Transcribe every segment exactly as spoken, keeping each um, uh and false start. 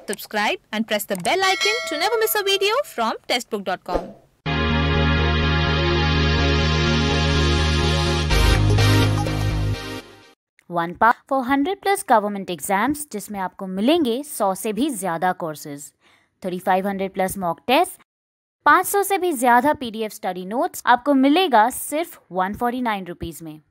subscribe and press the bell icon to never miss a video from testbook dot com. One pass for hundred plus government exams, जिसमें आपको मिलेंगे सौ से भी ज़्यादा courses, thirty five hundred plus mock test, पाँच सौ से भी ज़्यादा पीडीएफ स्टडी नोट्स आपको मिलेगा सिर्फ वन फोर्टी नाइन रुपीज़ में।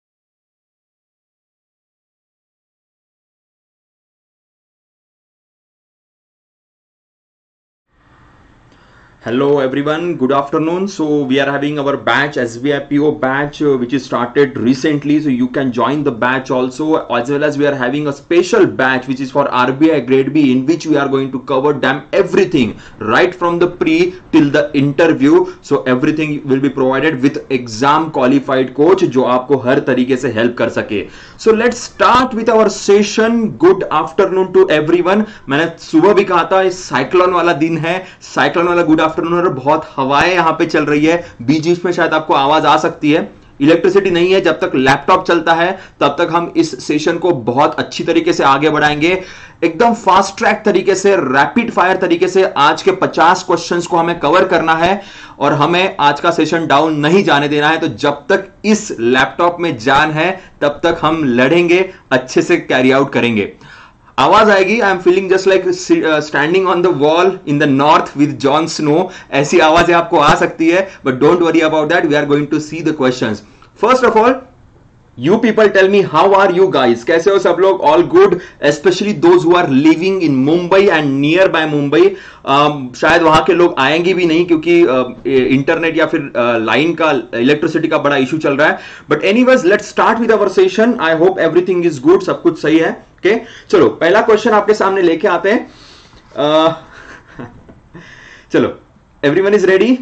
Hello everyone, good afternoon. So we are having our batch S B I P O batch uh, which is started recently, so you can join the batch also, as well as we are having a special batch which is for R B I grade B, in which we are going to cover damn everything right from the pre till the interview. So everything will be provided with exam qualified coach जो आपको हर तरीके से help कर सके. So let's start with our session. Good afternoon to everyone. मैंने सुबह भी कहा था इस साइक्लोन वाला दिन है, साइक्लोन वाला गुड आफ्टरनून, बहुत हवाएं यहां पे चल रही है, बीच बीच में शायद आपको आवाज आ सकती है. इलेक्ट्रिसिटी नहीं है, जब तक लैपटॉप चलता है तब तक हम इस सेशन को बहुत अच्छी तरीके से आगे बढ़ाएंगे, एकदम फास्ट ट्रैक तरीके से, रैपिड फायर तरीके से. आज के पचास क्वेश्चंस को हमें कवर करना है और हमें आज का सेशन डाउन नहीं जाने देना है. तो जब तक इस लैपटॉप में जान है तब तक हम लड़ेंगे, अच्छे से कैरी आउट करेंगे. आवाज आएगी, I am feeling just like standing on the wall in the north with Jon Snow, ऐसी आवाजें आपको आ सकती है, but don't worry about that. We are going to see the questions. First of all, you people tell me, how are you guys? कैसे हो सब लोग? All good, especially those who are living in Mumbai and nearby Mumbai. um, शायद वहां के लोग आएंगे भी नहीं क्योंकि इंटरनेट uh, या फिर लाइन uh, का, इलेक्ट्रिसिटी का बड़ा इशू चल रहा है. But anyways, let's start with our session. I hope everything is good, सब कुछ सही है. Okay okay? चलो पहला क्वेश्चन आपके सामने लेके आते हैं. uh, चलो, everyone is ready?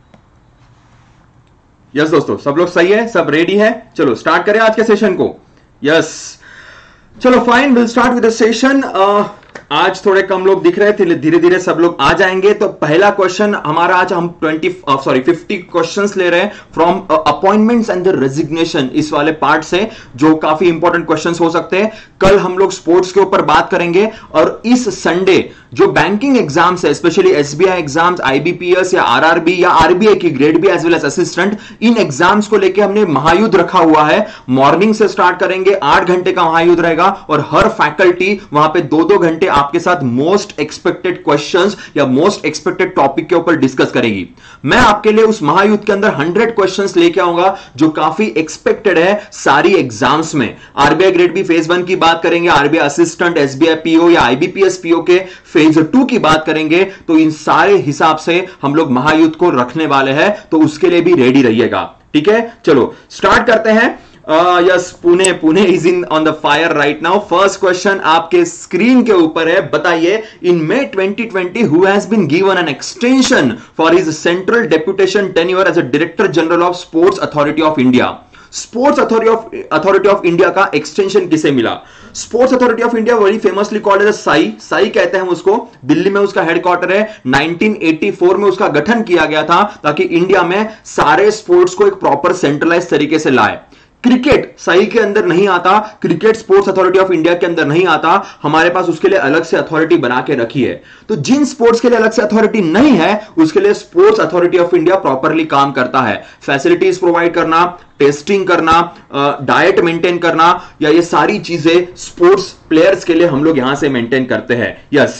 Yes yes, दोस्तों, सब लोग सही है, सब रेडी है. चलो स्टार्ट करें आज के सेशन को. Yes yes. चलो fine, will start with the session. आज थोड़े कम लोग दिख रहे थे, धीरे धीरे सब लोग आ जाएंगे. तो पहला क्वेश्चन हमारा, आज हम ट्वेंटी सॉरी फिफ्टी क्वेश्चंस ले रहे हैं from appointments and the resignation, इस वाले पार्ट से, जो काफी इंपॉर्टेंट क्वेश्चंस हो सकते हैं. कल हम लोग स्पोर्ट्स के ऊपर बात करेंगे, और इस संडे जो बैंकिंग एग्जाम्स है, स्पेशली एसबीआई एग्जाम्स, आईबीपीएस या आरआरबी या आरबीआई की grade B as well as assistant, इन एग्जाम्स को लेके हमने महायुद्ध रखा हुआ है. मॉर्निंग से स्टार्ट करेंगे, आठ घंटे का महायुद्ध रहेगा, और हर फैकल्टी वहां पे दो दो घंटे आपके साथ मोस्ट एक्सपेक्टेड क्वेश्चंस या मोस्ट एक्सपेक्टेड टॉपिक के ऊपर डिस्कस करेगी. मैं आपके लिए उस महायुद्ध के अंदर हंड्रेड क्वेश्चंस लेके आऊंगा जो काफी एक्सपेक्टेड है सारी एग्जाम्स में. RBI grade B phase one की बात करेंगे, आरबीआई असिस्टेंट, एसबीआई पीओ या आईबीपीएस पीओ के फेज टू की बात करेंगे. तो इन सारे हिसाब से हम लोग महायुद्ध को रखने वाले हैं, तो उसके लिए भी रेडी रहिएगा. ठीक है, चलो स्टार्ट करते हैं. Yes, Pune Pune is in on the fire right now. First question आपके स्क्रीन के ऊपर है. बताइए, in May twenty twenty who has been given an extension for his central deputation tenure as a director general of Sports Authority of India. Sports Authority of Authority of India का extension किसे मिला? Sports Authority of India very famously called as SAI, SAI कहते हैं उसको. दिल्ली में उसका headquarter है. Nineteen eighty four में उसका गठन किया गया था ताकि इंडिया में सारे स्पोर्ट्स को एक प्रॉपर सेंट्रलाइज तरीके से लाए. क्रिकेट साई के अंदर नहीं आता, cricket Sports Authority of India के अंदर नहीं आता. हमारे पास उसके लिए अलग से अथॉरिटी बना के रखी है. तो जिन स्पोर्ट्स के लिए अलग से अथॉरिटी नहीं है, उसके लिए Sports Authority of India properly काम करता है. फैसिलिटीज प्रोवाइड करना, टेस्टिंग करना, डाइट मेंटेन करना, या ये सारी चीजें स्पोर्ट्स प्लेयर्स के लिए हम लोग यहां से मेंटेन करते हैं. यस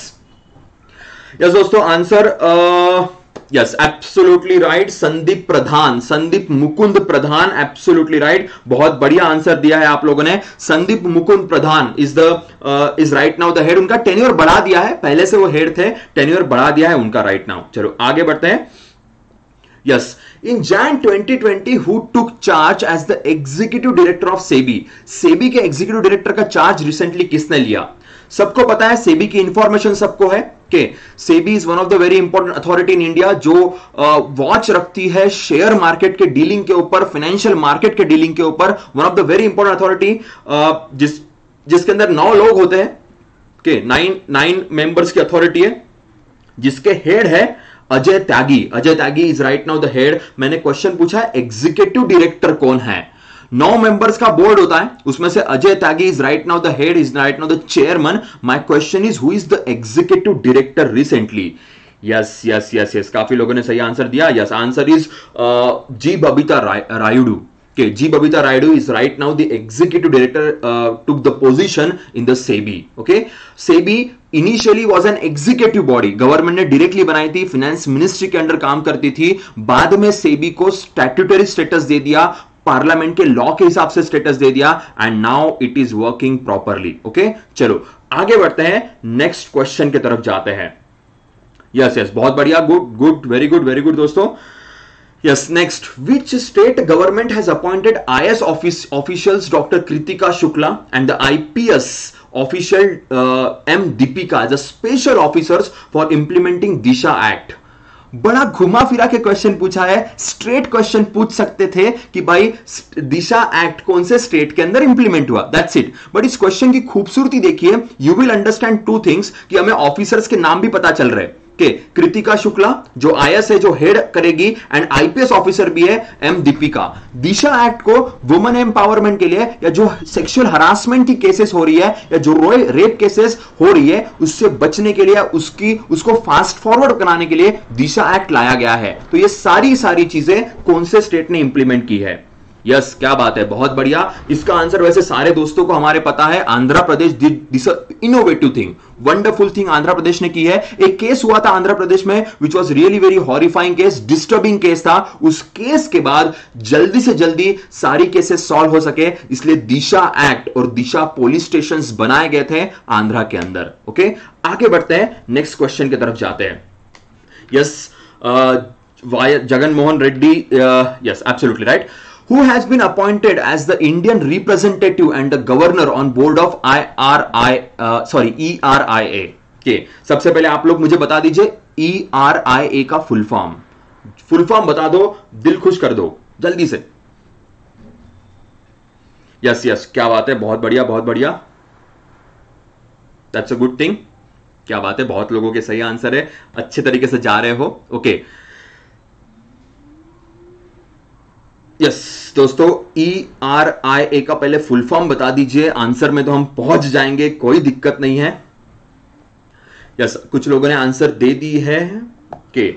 यस दोस्तों, answer yes, absolutely right. Sandeep Pradhan, Sandeep Mukund Pradhan, absolutely right. बहुत बढ़िया आंसर दिया है आप लोगों ने. Sandeep Mukund Pradhan is the is right now the head. उनका टेन्योर बढ़ा दिया है, पहले से वो हेड थे, टेन्योर बढ़ा दिया है उनका राइट नाउ. चलो आगे बढ़ते हैं. Yes, in Jain twenty twenty who took charge as the executive director of SEBI. SEBI के एग्जीक्यूटिव डायरेक्टर का चार्ज रिसेंटली किसने लिया? सबको पता है, सेबी की इंफॉर्मेशन सबको है कि SEBI is one of the very important authority in India, जो वॉच uh, रखती है शेयर मार्केट के डीलिंग के ऊपर, फाइनेंशियल मार्केट के डीलिंग के ऊपर. One of the very important authority, जिस जिसके अंदर नौ लोग होते हैं, के नाइन नाइन मेंबर्स की अथॉरिटी है, जिसके हेड है Ajay Tyagi. Ajay Tyagi is right now the head. मैंने क्वेश्चन पूछा एग्जीक्यूटिव डायरेक्टर कौन है, नौ मेंबर्स का बोर्ड होता है, उसमें से Ajay Tyagi is right now the head, is right now the chairman. My question is who is the executive director recently? Yes yes yes yes काफी लोगों ने सही आंसर दिया. Yes, answer is G Babita Rayudu. Okay, G. Babita Raidu is right now the executive director, uh, took the position in the SEBI. Okay, SEBI initially was an executive body. Government ने directly बनाई थी, finance ministry के under काम करती थी. बाद में SEBI को स्टैट्यूटरी स्टेटस दे दिया, पार्लियामेंट के लॉ के हिसाब से स्टेटस दे दिया, and now it is working properly. Okay, चलो आगे बढ़ते हैं, नेक्स्ट क्वेश्चन की तरफ जाते हैं. यस यस बहुत बढ़िया, good good, very good very good दोस्तों. Yes, next. Which state government has appointed I A S office officials Doctor Kritika Shukla and the I P S official uh, M Deepika as a special officers for implementing Disha Act? बड़ा घुमा फिरा के question पूछा है. Straight question पूछ सकते थे कि भाई दिशा एक्ट कौन से स्टेट के अंदर इंप्लीमेंट हुआ, दैट्स इट. बट इस क्वेश्चन की खूबसूरती देखिए, you will understand two things, कि हमें ऑफिसर्स के नाम भी पता चल रहे हैं. के कृतिका शुक्ला जो आई ए एस है, जो हेड करेगी, and I P S officer भी है एम दीपिका. दिशा एक्ट को वुमेन एम्पावरमेंट के लिए, या जो सेक्सुअल हरासमेंट की केसेस हो रही है, या जो रेप केसेस हो रही है, उससे बचने के लिए, उसकी उसको फास्ट फॉरवर्ड कराने के लिए दिशा एक्ट लाया गया है. तो ये सारी सारी चीजें कौन से स्टेट ने इंप्लीमेंट की है? यस yes, क्या बात है, बहुत बढ़िया. इसका आंसर वैसे सारे दोस्तों को हमारे पता है. Andhra Pradesh did this innovative thing, wonderful thing Andhra Pradesh ने की है. एक केस हुआ था आंध्र प्रदेश में which was really very horrifying case, disturbing case था. उस केस के बाद जल्दी से जल्दी सारी केसेस सॉल्व हो सके, इसलिए दिशा एक्ट और दिशा पुलिस स्टेशन बनाए गए थे आंध्र के अंदर. ओके, आगे बढ़ते हैं, नेक्स्ट क्वेश्चन की तरफ जाते हैं. Yes, Jagan Mohan Reddy, yes absolutely right. Who has been appointed as the Indian representative and the governor on board of I R I, uh, sorry E R I A? Okay, सबसे पहले आप लोग मुझे बता दीजिए E R I A का full form. Full form बता दो, दिल खुश कर दो जल्दी से. यस यस क्या बात है, बहुत बढ़िया बहुत बढ़िया. That's a good thing. क्या बात है, बहुत लोगों के सही आंसर है, अच्छे तरीके से जा रहे हो. Okay okay. यस yes, दोस्तों ई आर आई ए का पहले फुल फॉर्म बता दीजिए. आंसर में तो हम पहुंच जाएंगे, कोई दिक्कत नहीं है. यस yes, कुछ लोगों ने आंसर दे दी है. के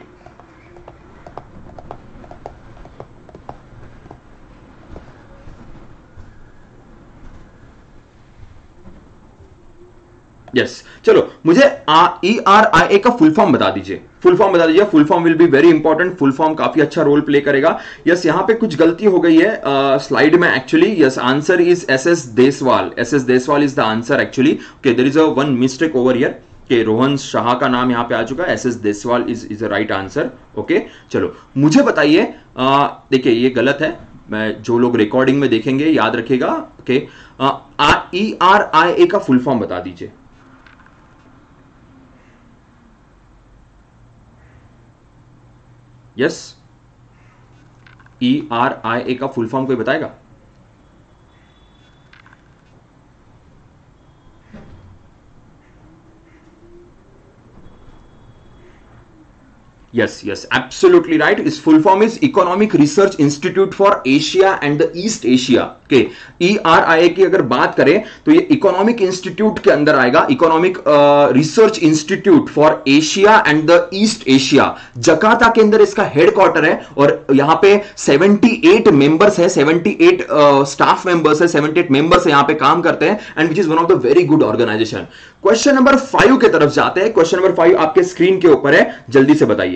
यस yes, चलो मुझे ई आर आई ए का फुल फॉर्म बता दीजिए. फुल फॉर्म बता दीजिए. Full form will be very important. Full form काफी अच्छा रोल प्ले करेगा. यस, यहां पे कुछ गलती हो गई है स्लाइड uh, में actually. Yes, answer is S S Deswal. S S Deswal is the answer actually. Okay, there is a one mistake over here. के रोहन शाह का नाम यहां पे आ चुका है. S S Deswal is is a right answer. Okay, चलो मुझे बताइए. uh, देखिए ये गलत है, मैं जो लोग रिकॉर्डिंग में देखेंगे याद रखेगा. ओके, ई आर आई ए का फुल फॉर्म बता दीजिए. यस, ई आर आई ए का फुल फॉर्म कोई बताएगा? Yes, yes, absolutely right. Its full form is Economic Research Institute for Asia and the East Asia. Okay, E R I A की अगर बात करें तो ये इकोनॉमिक इंस्टीट्यूट के अंदर आएगा. Economic research institute for Asia and the east Asia. Jakarta के अंदर इसका हेडक्वार्टर है और यहां पे अठहत्तर मेंबर्स है, अठहत्तर स्टाफ मेंबर्स है, अठहत्तर मेंबर्स यहां पे काम करते हैं and which is one of the very good organization. Question number five की तरफ जाते हैं. क्वेश्चन नंबर फाइव आपके स्क्रीन के ऊपर है, जल्दी से बताइए.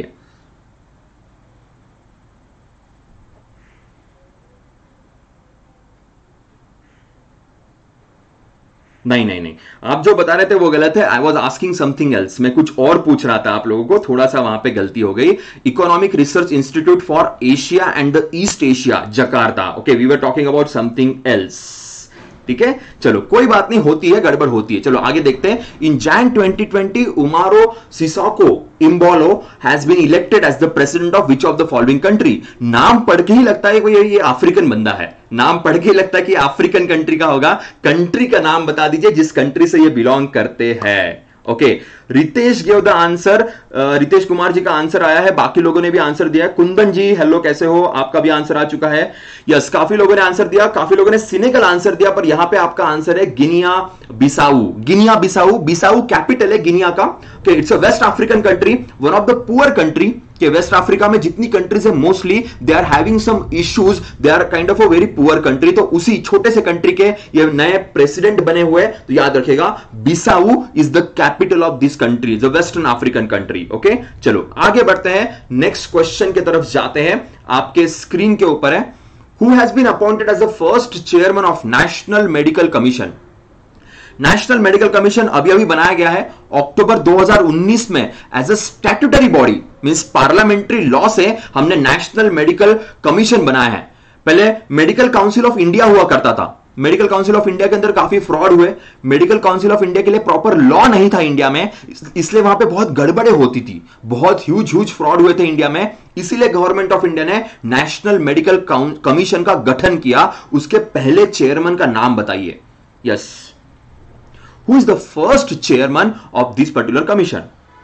नहीं नहीं नहीं, आप जो बता रहे थे वो गलत है. I was asking something else. मैं कुछ और पूछ रहा था आप लोगों को, थोड़ा सा वहां पे गलती हो गई. Economic research institute for Asia and the east Asia, Jakarta. Okay, we were talking about something else. ठीक है, चलो कोई बात नहीं, होती है, गड़बड़ होती है. चलो आगे देखते हैं. In Jain twenty twenty Umaro Sissoco Embalo has been elected as the president of which of the following country. नाम पढ़ के ही लगता है कोई ये अफ्रीकन बंदा है. नाम पढ़ के ही लगता है कि अफ्रीकन कंट्री का होगा. कंट्री का नाम बता दीजिए जिस कंट्री से ये बिलोंग करते हैं. Okay, Ritesh give the answer, Ritesh Kumar ji का आंसर आया है, बाकी लोगों ने भी आंसर दिया है। कुंदन जी हेलो, कैसे हो, आपका भी आंसर आ चुका है। यस, काफी लोगों ने आंसर दिया, काफी लोगों ने सिनेगल आंसर दिया, पर यहां पे आपका आंसर है Guinea Bissau. Guinea Bissau, Bissau capital है गिनिया का। Okay, it's a west African country, one of the poor country. कि वेस्ट अफ्रीका में जितनी कंट्रीज है mostly they are having some issues, they are kind of a very poor country. तो उसी छोटे से कंट्री के ये नए प्रेसिडेंट बने हुए, तो याद रखिएगा Bissau is the capital of this country, the western African country. Okay, चलो आगे बढ़ते हैं, नेक्स्ट क्वेश्चन की तरफ जाते हैं। आपके स्क्रीन के ऊपर है, who has been appointed as the first chairman of national medical commission. National medical commission अभी अभी बनाया गया है अक्टूबर दो हज़ार उन्नीस में as a statutory body, means parliamentary law से हमने नेशनल मेडिकल कमीशन बनाया है। पहले मेडिकल काउंसिल ऑफ इंडिया हुआ करता था। मेडिकल काउंसिल ऑफ इंडिया के अंदर काफी फ्रॉड हुए। मेडिकल काउंसिल ऑफ इंडिया के लिए प्रॉपर लॉ नहीं था इंडिया में, इसलिए वहां पे बहुत गड़बड़े होती थी, बहुत ह्यूज ह्यूज फ्रॉड हुए थे इंडिया में। इसीलिए गवर्नमेंट ऑफ इंडिया ने नेशनल मेडिकल कमीशन का गठन किया। उसके पहले चेयरमैन का नाम बताइए। Yes, Who is the first chairman of this particular commission?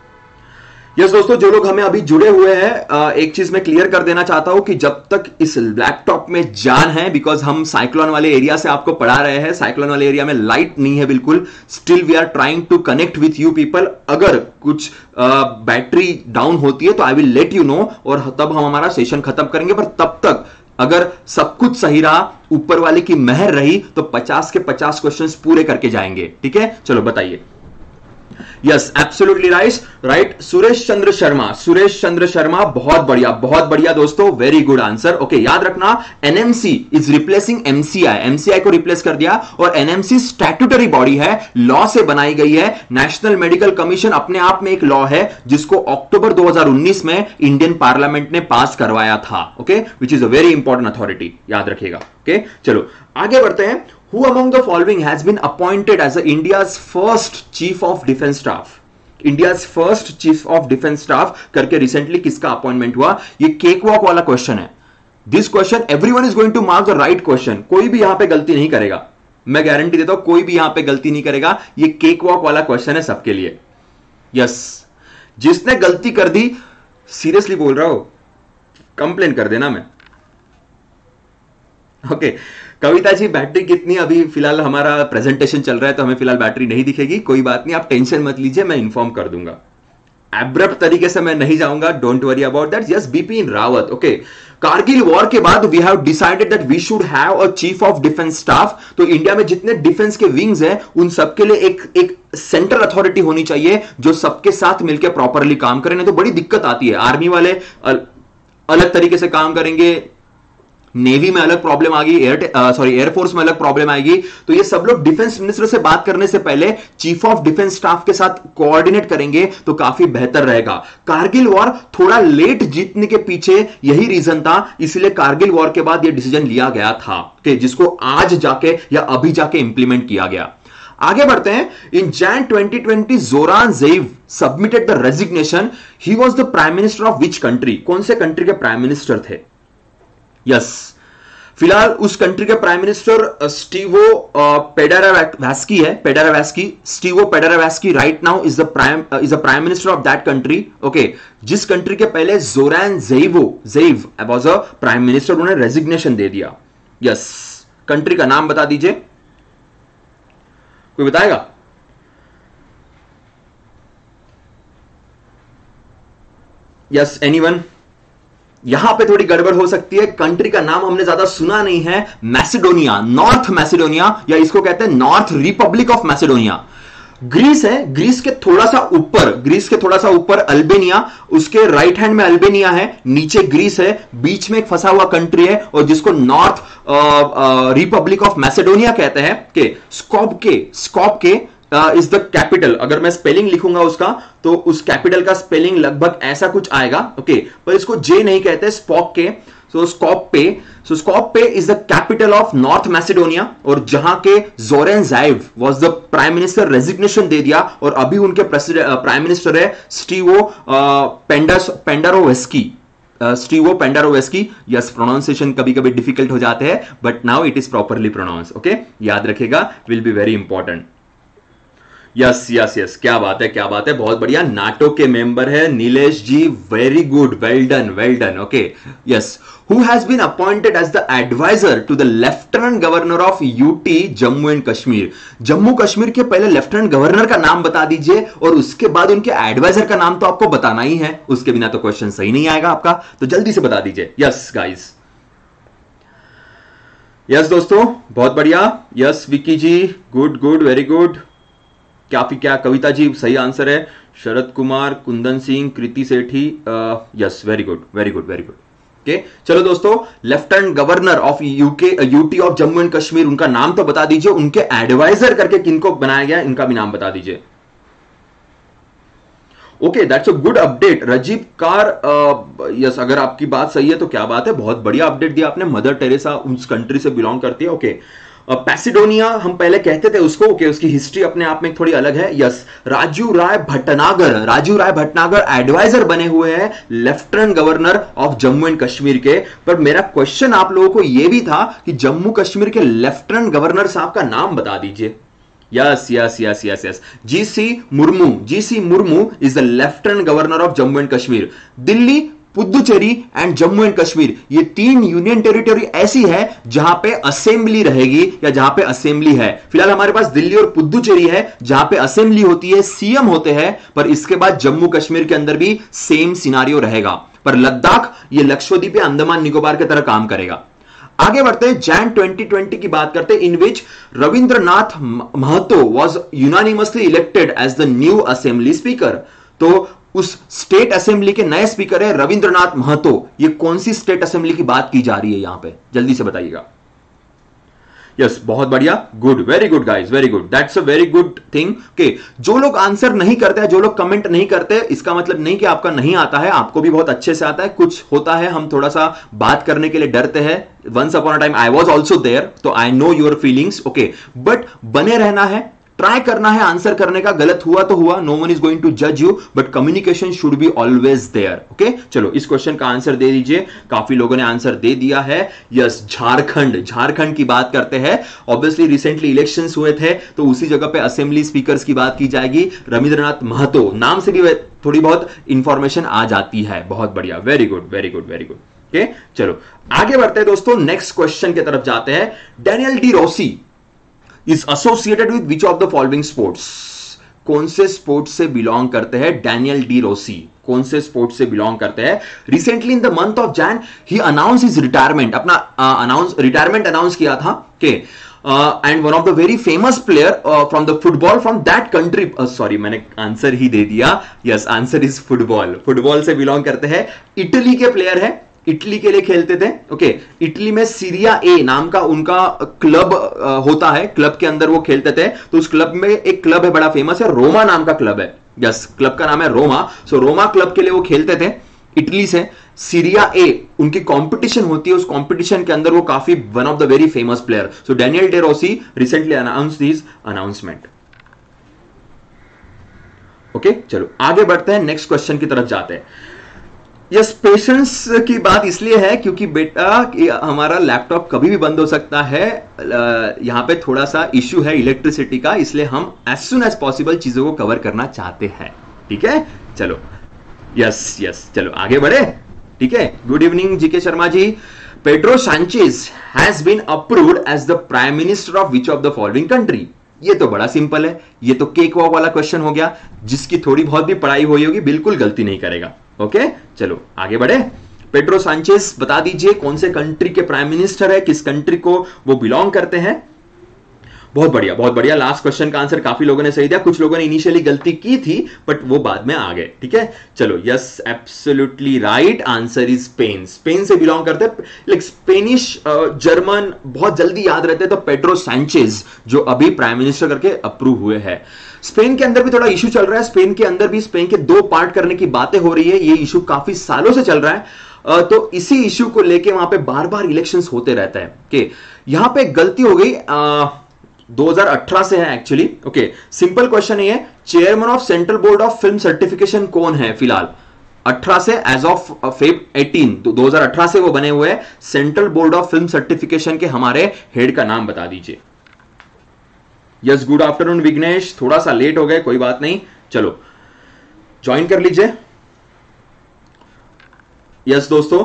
Yes yes, दोस्तों, जो लोग हमें अभी जुड़े हुए हैं, एक चीज मैं क्लियर कर देना चाहता हूं कि जब तक इस लैपटॉप में जान है, बिकॉज हम साइक्लोन वाले एरिया से आपको पढ़ा रहे हैं, साइक्लोन वाले एरिया में लाइट नहीं है बिल्कुल, still we are trying to connect with you people. अगर कुछ बैटरी डाउन होती है तो I will let you know, और तब हम हमारा सेशन खत्म करेंगे। पर तब तक अगर सब कुछ सही रहा, ऊपर वाले की मेहर रही, तो पचास के पचास क्वेश्चंस पूरे करके जाएंगे। ठीक है, चलो बताइए। Yes, absolutely right right Suresh Chandra Sharma, Suresh Chandra Sharma, बहुत बढ़िया, बहुत बढ़िया दोस्तों, वेरी गुड आंसर। ओके, याद रखना NMC is replacing MCI, MCI को रिप्लेस कर दिया, और एनएमसी स्टैट्यूटरी बॉडी है, लॉ से बनाई गई है। नेशनल मेडिकल कमीशन अपने आप में एक लॉ है जिसको अक्टूबर दो हज़ार उन्नीस में इंडियन पार्लियामेंट ने पास करवाया था। Okay, which is a very important authority, याद रखिएगा। ओके, चलो आगे बढ़ते हैं। Who among the following has been appointed as a India's first Chief of Defense Staff? India's first Chief of Defense Staff करके रिसेंटली किसका अपॉइंटमेंट हुआ? ये केक वॉक वाला क्वेश्चन है। This question everyone is going to mark the right question, कोई भी यहां पे गलती नहीं करेगा, मैं गारंटी देता हूं, कोई भी यहां पे गलती नहीं करेगा। ये केक वॉक वाला क्वेश्चन है सबके लिए। यस, जिसने गलती कर दी, सीरियसली बोल रहा हूं, कंप्लेन कर देना मैं। Okay okay. Kavita ji, battery कितनी? अभी फिलहाल हमारा प्रेजेंटेशन चल रहा है तो हमें फिलहाल बैटरी नहीं दिखेगी, कोई बात नहीं, आप टेंशन मत लीजिए, मैं इन्फॉर्म कर दूंगा। एब्रप्ट तरीके से मैं नहीं जाऊंगा, don't worry about that. Yes, Bipin Rawat. Okay, Kargil war के बाद we have decided that we should have a chief of defence staff. तो इंडिया में जितने डिफेंस के विंग्स हैं उन सबके लिए एक एक सेंट्रल अथॉरिटी होनी चाहिए जो सबके साथ मिलकर प्रॉपरली काम करे, नहीं तो बड़ी दिक्कत आती है। आर्मी वाले अल, अलग तरीके से काम करेंगे, नेवी में अलग प्रॉब्लम आ गई, एयर सॉरी एयरफोर्स में अलग प्रॉब्लम आएगी। तो ये सब लोग डिफेंस मिनिस्टर से बात करने से पहले चीफ ऑफ डिफेंस स्टाफ के साथ कोऑर्डिनेट करेंगे तो काफी बेहतर रहेगा। कारगिल वॉर थोड़ा लेट जीतने के पीछे यही रीजन था, इसलिए कारगिल वॉर के बाद ये डिसीजन लिया गया था कि जिसको आज जाके या अभी जाके इंप्लीमेंट किया गया। आगे बढ़ते हैं। In Jain twenty twenty Zoran Zaev submitted the resignation. He was the prime minister of which country? कौन से कंट्री के प्राइम मिनिस्टर थे? यस, फिलहाल उस कंट्री के प्राइम मिनिस्टर स्टीवो पेडारावास्की है, Pendarovski, Stevo Pendarovski right now is the prime is the prime minister of that country. Okay, जिस country के पहले Zoran Zaev Zaev was a prime minister, उन्होंने resignation दे दिया। यस, कंट्री का नाम बता दीजिए, कोई बताएगा? Yes, anyone? यहां पे थोड़ी गड़बड़ हो सकती है, कंट्री का नाम हमने ज्यादा सुना नहीं है। मैसेडोनिया, नॉर्थ मैसेडोनिया, या इसको कहते हैं north republic of Macedonia. Greece है, ग्रीस के थोड़ा सा ऊपर, ग्रीस के थोड़ा सा ऊपर अल्बेनिया, उसके राइट हैंड में अल्बेनिया है, नीचे ग्रीस है, बीच में एक फंसा हुआ कंट्री है और जिसको नॉर्थ रिपब्लिक ऑफ मैसेडोनिया कहते हैं। के Skopje, Skopje is the capital. अगर मैं स्पेलिंग लिखूंगा उसका तो उस कैपिटल का स्पेलिंग लगभग ऐसा कुछ आएगा। ओके, पर इसको जे नहीं कहते, स्पॉक के, so Skopje, so Skopje is the capital of north Macedonia, और जहां के Zoran Zaev was the prime minister, resignation दे दिया और अभी उनके प्राइम मिनिस्टर है स्टीवो पेंडास Pendarovski, Stevo Pendarovski. Yes, pronunciation कभी कभी डिफिकल्ट हो जाते हैं, but now it is properly pronounce. Okay, याद रखेगा, will be very important. Yes yes yes, क्या बात है, क्या बात है, बहुत बढ़िया। नाटो के मेंबर है Nilesh ji, very good, well done, well done. Okay, yes. Who has been appointed as the adviser to the lieutenant governor of UT Jammu and Kashmir? Jammu Kashmir के पहले लेफ्टिनेंट गवर्नर का नाम बता दीजिए और उसके बाद उनके एडवाइजर का नाम तो आपको बताना ही है, उसके बिना तो क्वेश्चन सही नहीं आएगा आपका, तो जल्दी से बता दीजिए। यस गाइस, यस दोस्तों, बहुत बढ़िया। Yes Vicky ji, good good, very good. क्या फिर क्या, कविता जी सही आंसर है। Sharad Kumar, Kundan Singh, Kriti Sethi, yes, very good, very good, very good. Okay, चलो दोस्तों, lieutenant governor of UK UT of Jammu and Kashmir, उनका नाम तो बता दीजिए, उनके एडवाइजर करके किनको बनाया गया इनका भी नाम बता दीजिए। Okay, that's a good update. Rajeev Kar, yes, अगर आपकी बात सही है तो क्या बात है, बहुत बढ़िया अपडेट दिया आपने। मदर टेरेसा उस कंट्री से बिलोंग करती है। ओके, पैसिडोनिया हम पहले कहते थे उसको, ओके, उसकी हिस्ट्री अपने आप में थोड़ी अलग है। यस, राजू राय भटनागर, राजू राय भटनागर एडवाइजर बने हुए हैं lieutenant governor of Jammu and Kashmir के। पर मेरा क्वेश्चन आप लोगों को यह भी था कि जम्मू कश्मीर के लेफ्टिनेंट गवर्नर साहब का नाम बता दीजिए। Yes yes yes yes yes, GC Murmu, GC Murmu is the lieutenant governor of Jammu and Kashmir. Delhi, Puducherry and Jammu and Kashmir, ये तीन यूनियन टेरिटरी ऐसी है जहां पे असेंबली रहेगी या जहां पे असेंबली है। फिलहाल हमारे पास दिल्ली और पुदुचेरी है जहां पे असेंबली होती है, सीएम होते हैं, पर इसके बाद जम्मू कश्मीर के अंदर भी सेम सिनारियो रहेगा। पर लद्दाख ये लक्षद्वीप या अंडमान निकोबार की तरह काम करेगा। आगे बढ़ते हैं, जैन ट्वेंटी ट्वेंटी की बात करते हैं, in which Rabindranath Mahato was unanimously elected as the new assembly speaker. तो उस स्टेट असेंबली के नए स्पीकर है रविंद्रनाथ महतो। ये कौन सी स्टेट असेंबली की बात की जा रही है यहां पे, जल्दी से बताइएगा। यस yes, बहुत बढ़िया, good, very good guys, very good, that's a very good thing. Okay, जो लोग आंसर नहीं करते हैं, जो लोग कमेंट नहीं करते, इसका मतलब नहीं कि आपका नहीं आता है, आपको भी बहुत अच्छे से आता है। कुछ होता है हम थोड़ा सा बात करने के लिए डरते हैं। Once upon a time I was also there, तो I know your feelings. Okay, but बने रहना है, ट्राई करना है आंसर करने का। गलत हुआ तो हुआ, no one is going to जज you, but communication should be always there. Okay, चलो इस क्वेश्चन का आंसर दे दीजिए। काफी लोगों ने आंसर दे दिया है। यस, झारखंड, झारखंड की बात करते हैं। ऑब्वियसली रिसेंटली इलेक्शंस हुए थे, तो उसी जगह पे असेंबली स्पीकर्स की बात की जाएगी। रविंद्रनाथ महतो नाम से भी थोड़ी बहुत इंफॉर्मेशन आ जाती है। बहुत बढ़िया, very good, very good, very good. Okay, चलो आगे बढ़ते हैं दोस्तों, नेक्स्ट क्वेश्चन की तरफ जाते हैं। Daniele De Rossi is associated with which of the following sports? कौन से स्पोर्ट्स से बिलोंग करते हैं डैनियल डी रोसी? कौन से स्पोर्ट्स से बिलोंग करते हैं? Recently in the month of Jan he announce his retirement, अपना अनाउंस रिटायरमेंट अनाउंस किया था। के and one of the very famous player from the football from that country, sorry मैंने आंसर ही दे दिया। Yes, answer is football. Football से belong करते हैं, इटली के प्लेयर है, इटली के लिए खेलते थे। ओके, इटली में सीरिया ए नाम का उनका क्लब होता है, क्लब के अंदर वो खेलते थे। तो उस क्लब में एक क्लब है बड़ा फेमस है, रोमा नाम का क्लब है। यस, क्लब का नाम है रोमा। सो रोमा क्लब के लिए वो खेलते थे इटली से। सीरिया ए उनकी कंपटीशन होती है, उस कंपटीशन के अंदर वो काफी one of the very famous player. So Daniele De Rossi recently announced his announcement. Okay, चलो आगे बढ़ते हैं, नेक्स्ट क्वेश्चन की तरफ जाते हैं। यस, पेशेंस की बात इसलिए है क्योंकि बेटा हमारा लैपटॉप कभी भी बंद हो सकता है। यहां पे थोड़ा सा इश्यू है इलेक्ट्रिसिटी का, इसलिए हम एज सुन एज पॉसिबल चीजों को कवर करना चाहते हैं। ठीक है, चलो यस यस, चलो आगे बढ़े। ठीक है, good evening GK Sharma ji. Pedro Sanchez has been approved as the prime minister of which of the following country? ये तो बड़ा सिंपल है, ये तो केक वॉक वाला क्वेश्चन हो गया। जिसकी थोड़ी बहुत भी पढ़ाई हुई होगी बिल्कुल गलती नहीं करेगा। ओके, चलो आगे बढ़े। पेड्रो सांचेज बता दीजिए कौन से कंट्री के प्राइम मिनिस्टर है, किस कंट्री को वो बिलोंग करते हैं? बहुत बढ़िया, बहुत बढ़िया। लास्ट क्वेश्चन का आंसर काफी लोगों ने सही दिया, कुछ लोगों ने इनिशियली गलती की थी बट वो बाद में आ गए। ठीक है, चलो yes, absolutely right, answer is Spain. Spain से बिलोंग करते हैं, लाइक स्पेनिश जर्मन बहुत जल्दी याद रहते हैं। तो पेड्रो सांचेज जो अभी प्राइम मिनिस्टर करके अप्रूव हुए हैं। स्पेन के अंदर भी थोड़ा इशू चल रहा है, स्पेन के अंदर भी स्पेन के दो पार्ट करने की बातें हो रही है। ये इशू काफी सालों से चल रहा है, तो इसी इशू को लेके वहां पे बार बार इलेक्शंस होते रहता है। कि यहां पे गलती हो गई, दो हज़ार अठारह से है एक्चुअली। ओके, सिंपल क्वेश्चन ये है, chairman of central board of film certification कौन है फिलहाल? अठारह से एज ऑफ फेब अठारह, तो दो हज़ार अठारह से वो बने हुए हैं central board of film certification के। हमारे हेड का नाम बता दीजिए। यस, गुड आफ्टरनून विघ्नेश, थोड़ा सा लेट हो गए, कोई बात नहीं, चलो ज्वाइन कर लीजिए। यस दोस्तों,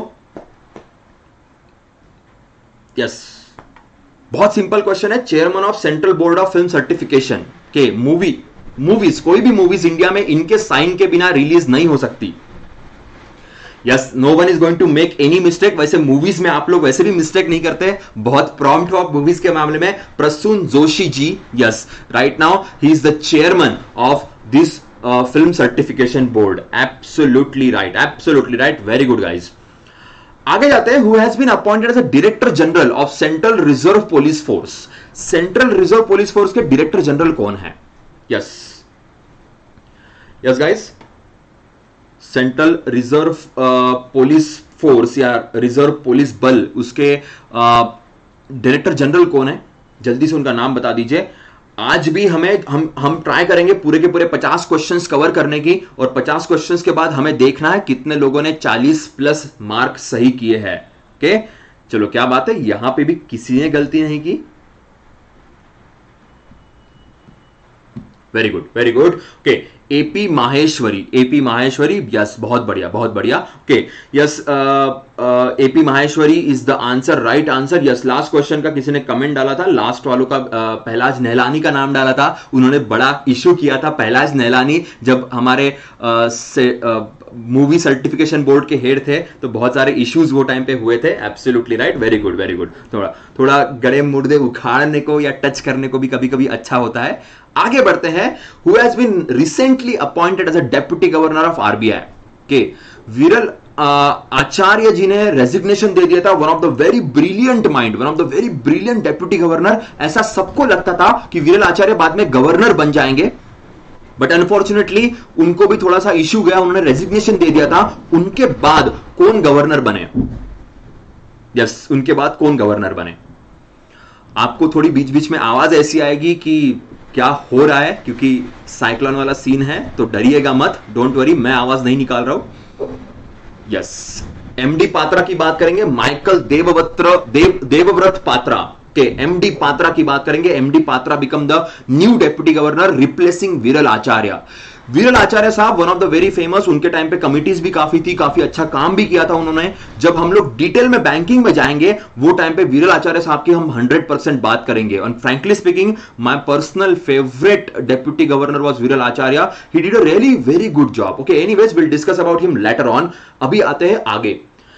यस, बहुत सिंपल क्वेश्चन है। Chairman of central board of film certification के मूवी मूवीज कोई भी मूवीज इंडिया में इनके साइन के बिना रिलीज नहीं हो सकती। Yes, no one is going to make any mistake. वैसे मूवीज में आप लोग वैसे भी मिस्टेक नहीं करते, बहुत प्रॉम्प्ट हो आप मूवीज के मामले में। Prasoon Joshi ji, yes, right now he is the chairman of this film certification board. Absolutely right, absolutely right, very good guys. आगे जाते हैं। Who has been appointed as a director general of central reserve police force. Central reserve police force के director general कौन है? Yes, yes guys, central reserve police force या reserve police बल, उसके director uh, general कौन है? जल्दी से उनका नाम बता दीजिए। आज भी हमें हम हम ट्राई करेंगे पूरे के पूरे पचास क्वेश्चंस कवर करने की, और पचास क्वेश्चंस के बाद हमें देखना है कितने लोगों ने चालीस प्लस मार्क सही किए हैं। ओके, चलो क्या बात है, यहां पे भी किसी ने गलती नहीं की। Very good, very good. Okay, A P Maheshwari, A P Maheshwari, yes, बहुत बढ़िया, बहुत बढ़िया। Okay, yes, A P Maheshwari is the answer, right answer. Yes, last question का किसी ने कमेंट डाला था, लास्ट वालों का uh, पहलाज नहलानी का नाम डाला था, उन्होंने बड़ा इशू किया था। पहलाज नहलानी जब हमारे uh, से uh, मूवी सर्टिफिकेशन बोर्ड के हेड थे तो बहुत सारे इश्यूज वो टाइम पे हुए थे। Absolutely right, very good, very good. थोड़ा थोड़ा गड़े मुर्दे उखाड़ने को या टच करने को भी कभी कभी अच्छा होता है। आगे बढ़ते हैं। Who has been recently appointed as a deputy governor of RBI के विरल आचार्य जी ने रेजिग्नेशन दे दिया था। One of the very brilliant mind, one of the very brilliant deputy governor. ऐसा सबको लगता था कि विरल आचार्य बाद में गवर्नर बन जाएंगे, बट अनफॉर्चुनेटली उनको भी थोड़ा सा इश्यू गया, उन्होंने रेजिग्नेशन दे दिया था। उनके बाद कौन गवर्नर बने? यस, उनके बाद कौन गवर्नर बने? आपको थोड़ी बीच बीच में आवाज ऐसी आएगी कि क्या हो रहा है, क्योंकि साइक्लोन वाला सीन है, तो डरिएगा मत, डोंट वरी, मैं आवाज नहीं निकाल रहा हूं। यस, एमडी पात्रा की बात करेंगे, माइकल देवव्रत देव देवव्रत पात्रा के एमडी पात्रा की बात करेंगे। MD Patra become the new deputy governor replacing Viral Acharya. Viral Acharya साहब one of the very famous, उनके टाइम पे कमिटीज भी काफी थी, काफी अच्छा काम भी किया था उन्होंने। जब हम लोग डिटेल में बैंकिंग में जाएंगे वो टाइम पे विरल आचार्य साहब की हम हंड्रेड परसेंट बात करेंगे। And frankly speaking my personal favourite deputy governor was Viral Acharya. He did a really very good job. Okay, anyways will discuss about him later on. अभी आते हैं आगे।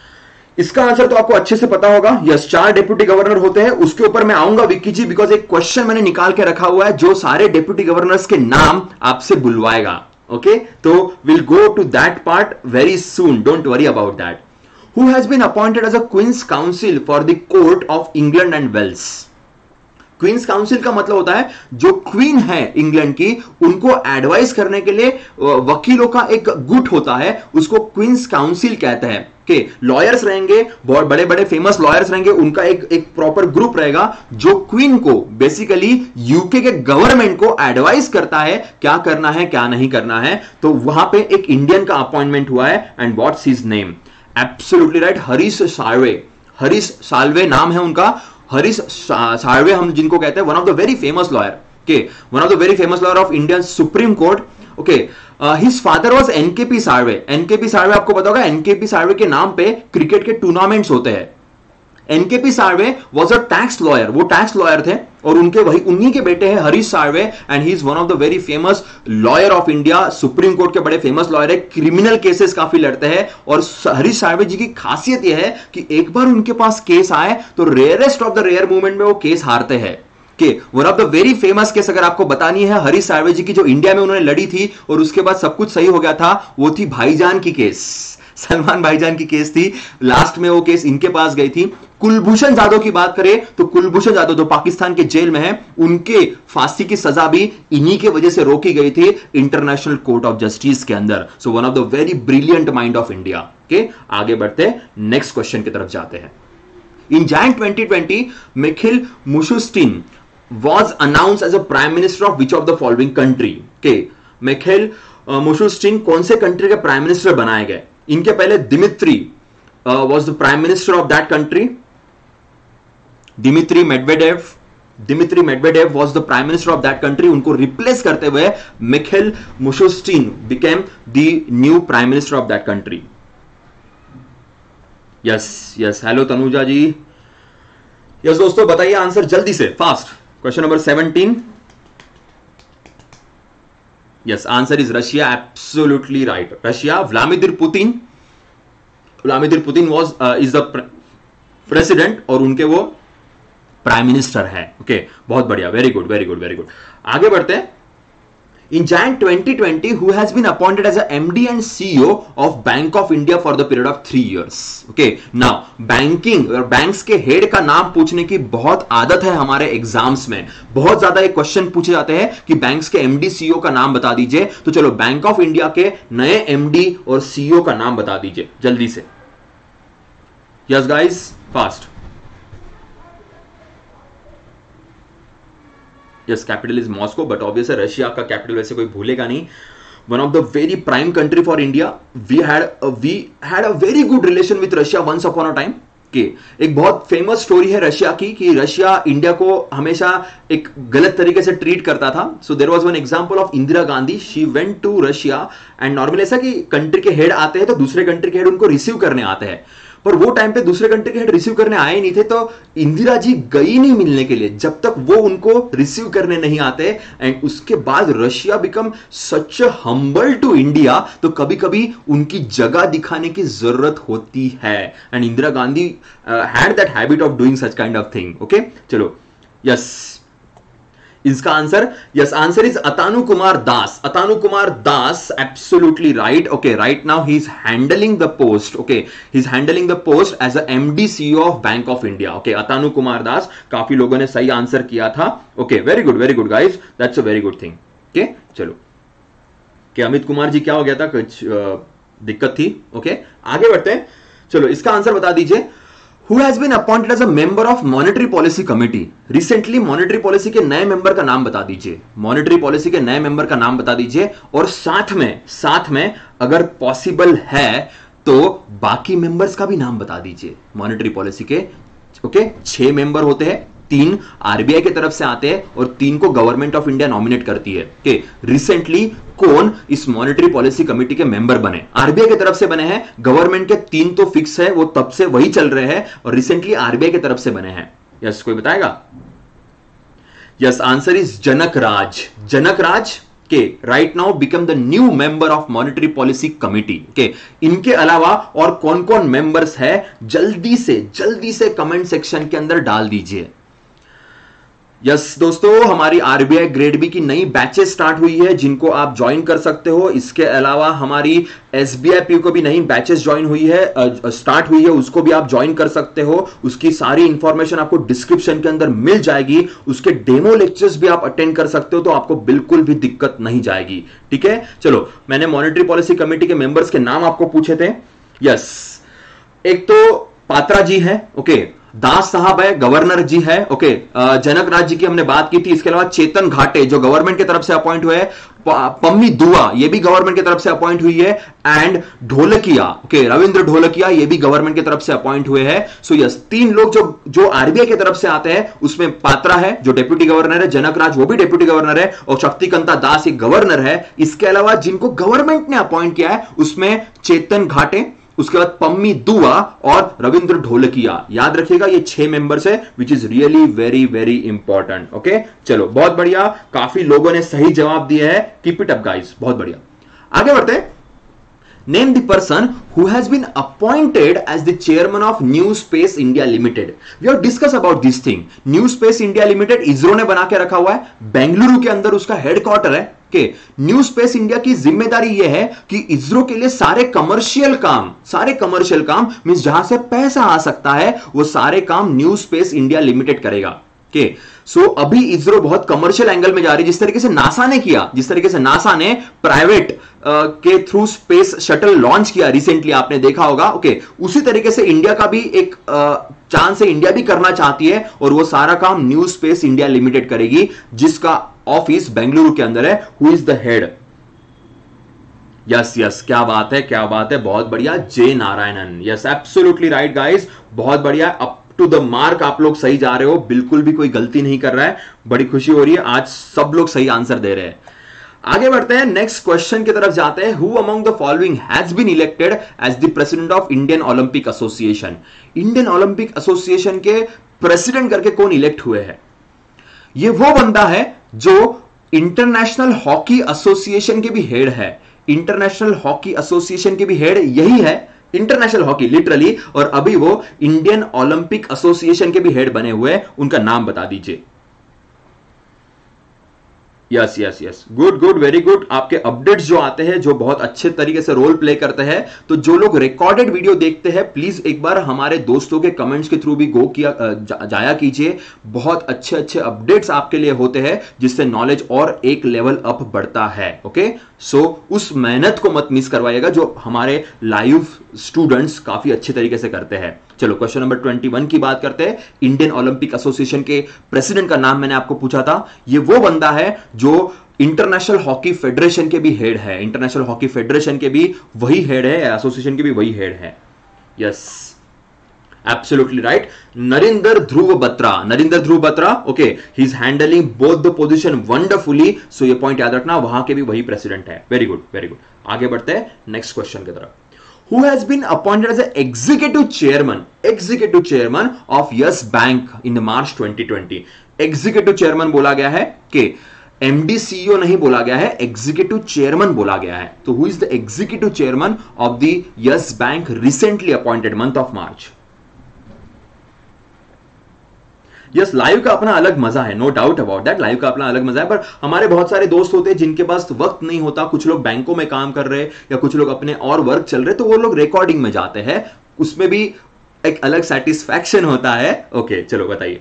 इसका आंसर तो आपको अच्छे से पता होगा। यस, चार डेप्यूटी गवर्नर होते हैं, उसके ऊपर मैं आऊंगा विक्की जी, बिकॉज एक क्वेश्चन मैंने निकाल के रखा हुआ है जो सारे डेप्यूटी गवर्नर्स के नाम आपसे बुलवाएगा। ओके, तो will go to that part very soon, don't worry about that. Who has been appointed as a Queen's Counsel for the court of England and Wales. Queen's Counsel का मतलब होता है जो क्वीन है इंग्लैंड की, उनको advice करने के लिए वकीलों का एक गुट होता है, उसको क्वींस काउंसिल कहते हैं। के लॉयर्स रहेंगे, बहुत बड़े बड़े फेमस लॉयर्स रहेंगे, उनका एक एक प्रॉपर ग्रुप रहेगा जो क्वीन को, बेसिकली यूके के गवर्नमेंट को एडवाइस करता है क्या करना है क्या नहीं करना है। तो वहां पे एक इंडियन का अपॉइंटमेंट हुआ है, and what's his name? Absolutely right, Harish Salve. Harish Salve नाम है उनका। हरीश साल्वे हम जिनको कहते हैं one of the very famous lawyer के one of the very famous lawyer of Indian supreme court. Okay, his father was N K P Salve. N K P Salve आपको पता होगा, एनकेपी साल्वे के नाम पे क्रिकेट के टूर्नामेंट्स होते हैं। N K P Salve was a tax lawyer, वो टैक्स लॉयर थे, और उनके वही उन्हीं के बेटे हैं Harish Salve, and he is one of the very famous lawyer of India. Supreme court के बड़े फेमस लॉयर है, क्रिमिनल केसेस काफी लड़ते हैं। और हरीश साल्वे जी की खासियत यह है कि एक बार उनके पास केस आए तो rarest of the rare movement में वो केस हारते हैं। के one of the very famous case अगर आपको बतानी है हरीश साल्वे जी की, जो इंडिया में उन्होंने लड़ी थी और उसके बाद सब कुछ सही हो गया था, वो थी भाईजान की केस, सलमान भाईजान की केस थी। लास्ट में वो केस इनके पास गई थी। कुलभूषण जाधव की बात करें तो कुलभूषण जाधव जो पाकिस्तान के जेल में है, उनके फांसी की सजा भी इन्हीं के वजह से रोकी गई थी इंटरनेशनल कोर्ट ऑफ जस्टिस के अंदर। So one of the very brilliant mind of India. के आगे बढ़ते नेक्स्ट क्वेश्चन की तरफ जाते हैं। In Jain twenty twenty Mikhail Mishustin was announced as a prime minister of which of the following country? के मिखिल मुशुस्टिन कौन से कंट्री के प्राइम मिनिस्टर बनाए गए? इनके पहले Dmitry uh, was the prime minister of that country. Dmitry Medvedev, Dmitry Medvedev was the prime minister of that country. उनको replace करते हुए Mikhail Mishustin became the new prime minister of that country. Yes yes, hello Tanuja ji. Yes दोस्तों, बताइए answer जल्दी से, fast. Question number seventeen. Yes, answer is Russia. Absolutely right, Russia. Vladimir Putin, Vladimir Putin was is the president और उनके वो prime minister है. Okay okay, बहुत बढ़िया, very good very good very good. आगे बढ़ते हैं. In Jain twenty twenty who has been appointed as a MD and CEO of Bank of India for the period of three years. Okay, now banking और banks के head का नाम पूछने की बहुत आदत है हमारे एग्जाम्स में. बहुत ज्यादा एक क्वेश्चन पूछे जाते हैं कि बैंक्स के एमडी सीईओ का नाम बता दीजिए. तो चलो, बैंक ऑफ इंडिया के नए एमडी और सीईओ का नाम बता दीजिए जल्दी से. Yes guys, fast. Yes, capital is Moscow, but obvious है रशिया का कैपिटल वैसे कोई भूलेगा नहीं. One of the very prime country for India. We had we had a very good relation with Russia once upon a time. के एक बहुत famous story है रशिया की कि रशिया इंडिया को हमेशा एक गलत तरीके से ट्रीट करता था. So there was one example of Indira Gandhi. She went to Russia and normally ऐसा कि कंट्री के हेड आते हैं तो दूसरे कंट्री के हेड उनको रिसीव करने आते हैं, पर वो टाइम पे दूसरे कंट्री के हेड रिसीव करने आए नहीं थे. तो इंदिरा जी गई नहीं मिलने के लिए जब तक वो उनको रिसीव करने नहीं आते. एंड उसके बाद Russia become such humble to India. तो कभी कभी उनकी जगह दिखाने की जरूरत होती है. And Indira Gandhi had that habit of doing such kind of thing. Okay, चलो. यस, इसका answer, yes, answer is Atanu Kumar Das. Atanu Kumar Das, absolutely right. Okay, right now he is handling the post. Okay, he is handling the post as a MD CEO of Bank of India. Okay, Atanu Kumar Das. काफी लोगों ने सही answer किया था. Okay, very good very good guys, that's a very good thing. Okay, चलो. कि अमित कुमार जी क्या हो गया था, कुछ दिक्कत थी. ओके okay, आगे बढ़ते हैं. चलो, इसका आंसर बता दीजिए. Who has been appointed as a member of Monetary Policy Committee? Recently Monetary Policy के नए मेंबर का नाम बता दीजिए. Monetary Policy के नए मेंबर का नाम बता दीजिए. और साथ में साथ में अगर पॉसिबल है तो बाकी मेंबर्स का भी नाम बता दीजिए. Monetary Policy के ओके okay, छह मेंबर होते हैं. तीन आरबीआई की तरफ से आते हैं और तीन को गवर्नमेंट ऑफ इंडिया नॉमिनेट करती है. ओके, रिसेंटली कौन इस मॉनेटरी पॉलिसी कमेटी के मेंबर बने? आरबीआई की तरफ से बने हैं. गवर्नमेंट के तीन तो फिक्स है, वो तब से वही चल रहे हैं, और रिसेंटली आरबीआई की तरफ से बने हैं. यस, कोई बताएगा? Yes, answer is Janak Raj. Janak Raj के right now become the new member of monetary policy committee. के इनके अलावा और कौन कौन मेंबर्स है, जल्दी से जल्दी से कमेंट सेक्शन के अंदर डाल दीजिए. यस yes, दोस्तों, हमारी आरबीआई ग्रेड बी की नई बैचेस स्टार्ट हुई है जिनको आप ज्वाइन कर सकते हो. इसके अलावा हमारी एसबीआई पी को भी नई बैचेस ज्वाइन हुई है, स्टार्ट हुई है, उसको भी आप ज्वाइन कर सकते हो. उसकी सारी इंफॉर्मेशन आपको डिस्क्रिप्शन के अंदर मिल जाएगी. उसके डेमो लेक्चर्स भी आप अटेंड कर सकते हो, तो आपको बिल्कुल भी दिक्कत नहीं जाएगी. ठीक है, चलो. मैंने मॉनेटरी पॉलिसी कमेटी के मेंबर्स के नाम आपको पूछे थे. यस yes, एक तो पात्रा जी है. ओके okay, दास साहब है, गवर्नर जी है. ओके, जनक राज जी की हमने बात की थी. इसके अलावा चेतन घाटे जो गवर्नमेंट की तरफ से अपॉइंट हुए हैं. पम्मी दुआ ये भी गवर्नमेंट की तरफ से अपॉइंट हुई है. एंड ढोलकिया, ओके, रविंद्र ढोलकिया ये भी गवर्नमेंट की तरफ से अपॉइंट हुए हैं. सो यस, तीन लोग जो जो आरबीआई की तरफ से आते हैं उसमें पात्रा है जो डेप्यूटी गवर्नर है, जनक राज वो भी डेप्यूटी गवर्नर है, और शक्तिकांता दास एक गवर्नर है. इसके अलावा जिनको गवर्नमेंट ने अपॉइंट किया है उसमें चेतन घाटे, उसके बाद पम्मी दुआ और रविंद्र ढोलकिया. याद रखिएगा ये छह मेंबर्स है, which is really very very important. Okay, चलो, बहुत बढ़िया. काफी लोगों ने सही जवाब दिए हैं. कीप इट अप गाइस, बहुत बढ़िया. आगे बढ़ते हैं. Name the person who has been appointed as the chairman of New Space India Limited. We have discussed about this thing. New Space India Limited ISRO ने बना के रखा हुआ है. बेंगलुरु के अंदर उसका हेडक्वार्टर है. के न्यू स्पेस इंडिया की जिम्मेदारी यह है कि इसरो के लिए सारे कमर्शियल काम सारे कमर्शियल काम मींस जहां से पैसा आ सकता है वो सारे काम न्यू स्पेस इंडिया लिमिटेड करेगा. के सो so, अभी इसरो बहुत कमर्शियल एंगल में जा रही है. जिस तरीके से नासा ने किया जिस तरीके से नासा ने प्राइवेट के थ्रू स्पेस शटल लॉन्च किया रिसेंटली, आपने देखा होगा. ओके okay, उसी तरीके से इंडिया का भी एक चांस है, इंडिया भी करना चाहती है, और वो सारा काम न्यू स्पेस इंडिया लिमिटेड करेगी जिसका ऑफिस बेंगलुरु के अंदर है. Who is the head? Yes yes, क्या बात है क्या बात है, बहुत बढ़िया. J Narayanan. Yes, absolutely right guys, बहुत बढ़िया. अब टू द मार्क, आप लोग सही जा रहे हो, बिल्कुल भी कोई गलती नहीं कर रहा है। बड़ी खुशी हो रही है, आज सब लोग सही आंसर दे रहे हैं। आगे बढ़ते हैं, नेक्स्ट क्वेश्चन की तरफ जाते हैं। Who among the following has been elected as the president of Indian Olympic Association? Indian Olympic Association के प्रेसिडेंट करके कौन इलेक्ट हुए हैं? ये वो बंदा है जो इंटरनेशनल हॉकी एसोसिएशन के भी हेड है। इंटरनेशनल हॉकी एसोसिएशन के भी हेड यही है, इंटरनेशनल हॉकी लिटरली, और अभी वो इंडियन ओलंपिक एसोसिएशन के भी हेड बने हुए। उनका नाम बता दीजिए। Yes yes yes, good good, very good. आपके अपडेट्स जो आते हैं, जो बहुत अच्छे तरीके से रोल प्ले करते हैं, तो जो लोग रिकॉर्डेड वीडियो देखते हैं, प्लीज एक बार हमारे दोस्तों के कमेंट्स के थ्रू भी गो किया जा, जाया कीजिए। बहुत अच्छे अच्छे अपडेट्स आपके लिए होते हैं, जिससे नॉलेज और एक लेवल अप बढ़ता है। ओके, सो उस मेहनत को मत मिस करवाइएगा जो हमारे लाइव स्टूडेंट्स काफी अच्छे तरीके से करते हैं। चलो क्वेश्चन नंबर इक्कीस की बात करते हैं। इंडियन ओलंपिक एसोसिएशन के प्रेसिडेंट का नाम मैंने आपको पूछा था। ये वो बंदा है जो इंटरनेशनल हॉकी फेडरेशन के भी हेड है। इंटरनेशनल हॉकी फेडरेशन के भी वही हेड है, एसोसिएशन के भी वही हेड है। Yes, absolutely right, Narendra Dhruv Batra. Narendra Dhruv Batra, okay, he is handling both the position wonderfully. So ये पॉइंट याद रखना, वहां के भी वही प्रेसिडेंट है। Very good very good. आगे बढ़ते हैं नेक्स्ट क्वेश्चन की तरफ। Who has been appointed as an executive chairman, executive chairman of Yes Bank in the March twenty twenty? Executive chairman बोला गया है कि एमडी सीईओ नहीं बोला गया है, एग्जीक्यूटिव चेयरमैन बोला गया है। तो who is the executive chairman of the Yes Bank recently appointed month of March? Yes, live का अपना अलग मजा है, no doubt about that, live का अपना अलग मजा है। पर हमारे बहुत सारे दोस्त होते हैं जिनके पास वक्त नहीं होता, कुछ लोग बैंकों में काम कर रहे हैं या कुछ लोग अपने और वर्क चल रहे, तो वो लोग रिकॉर्डिंग में जाते हैं, उसमें भी एक अलग सेटिस्फैक्शन होता है। ओके okay, चलो बताइए।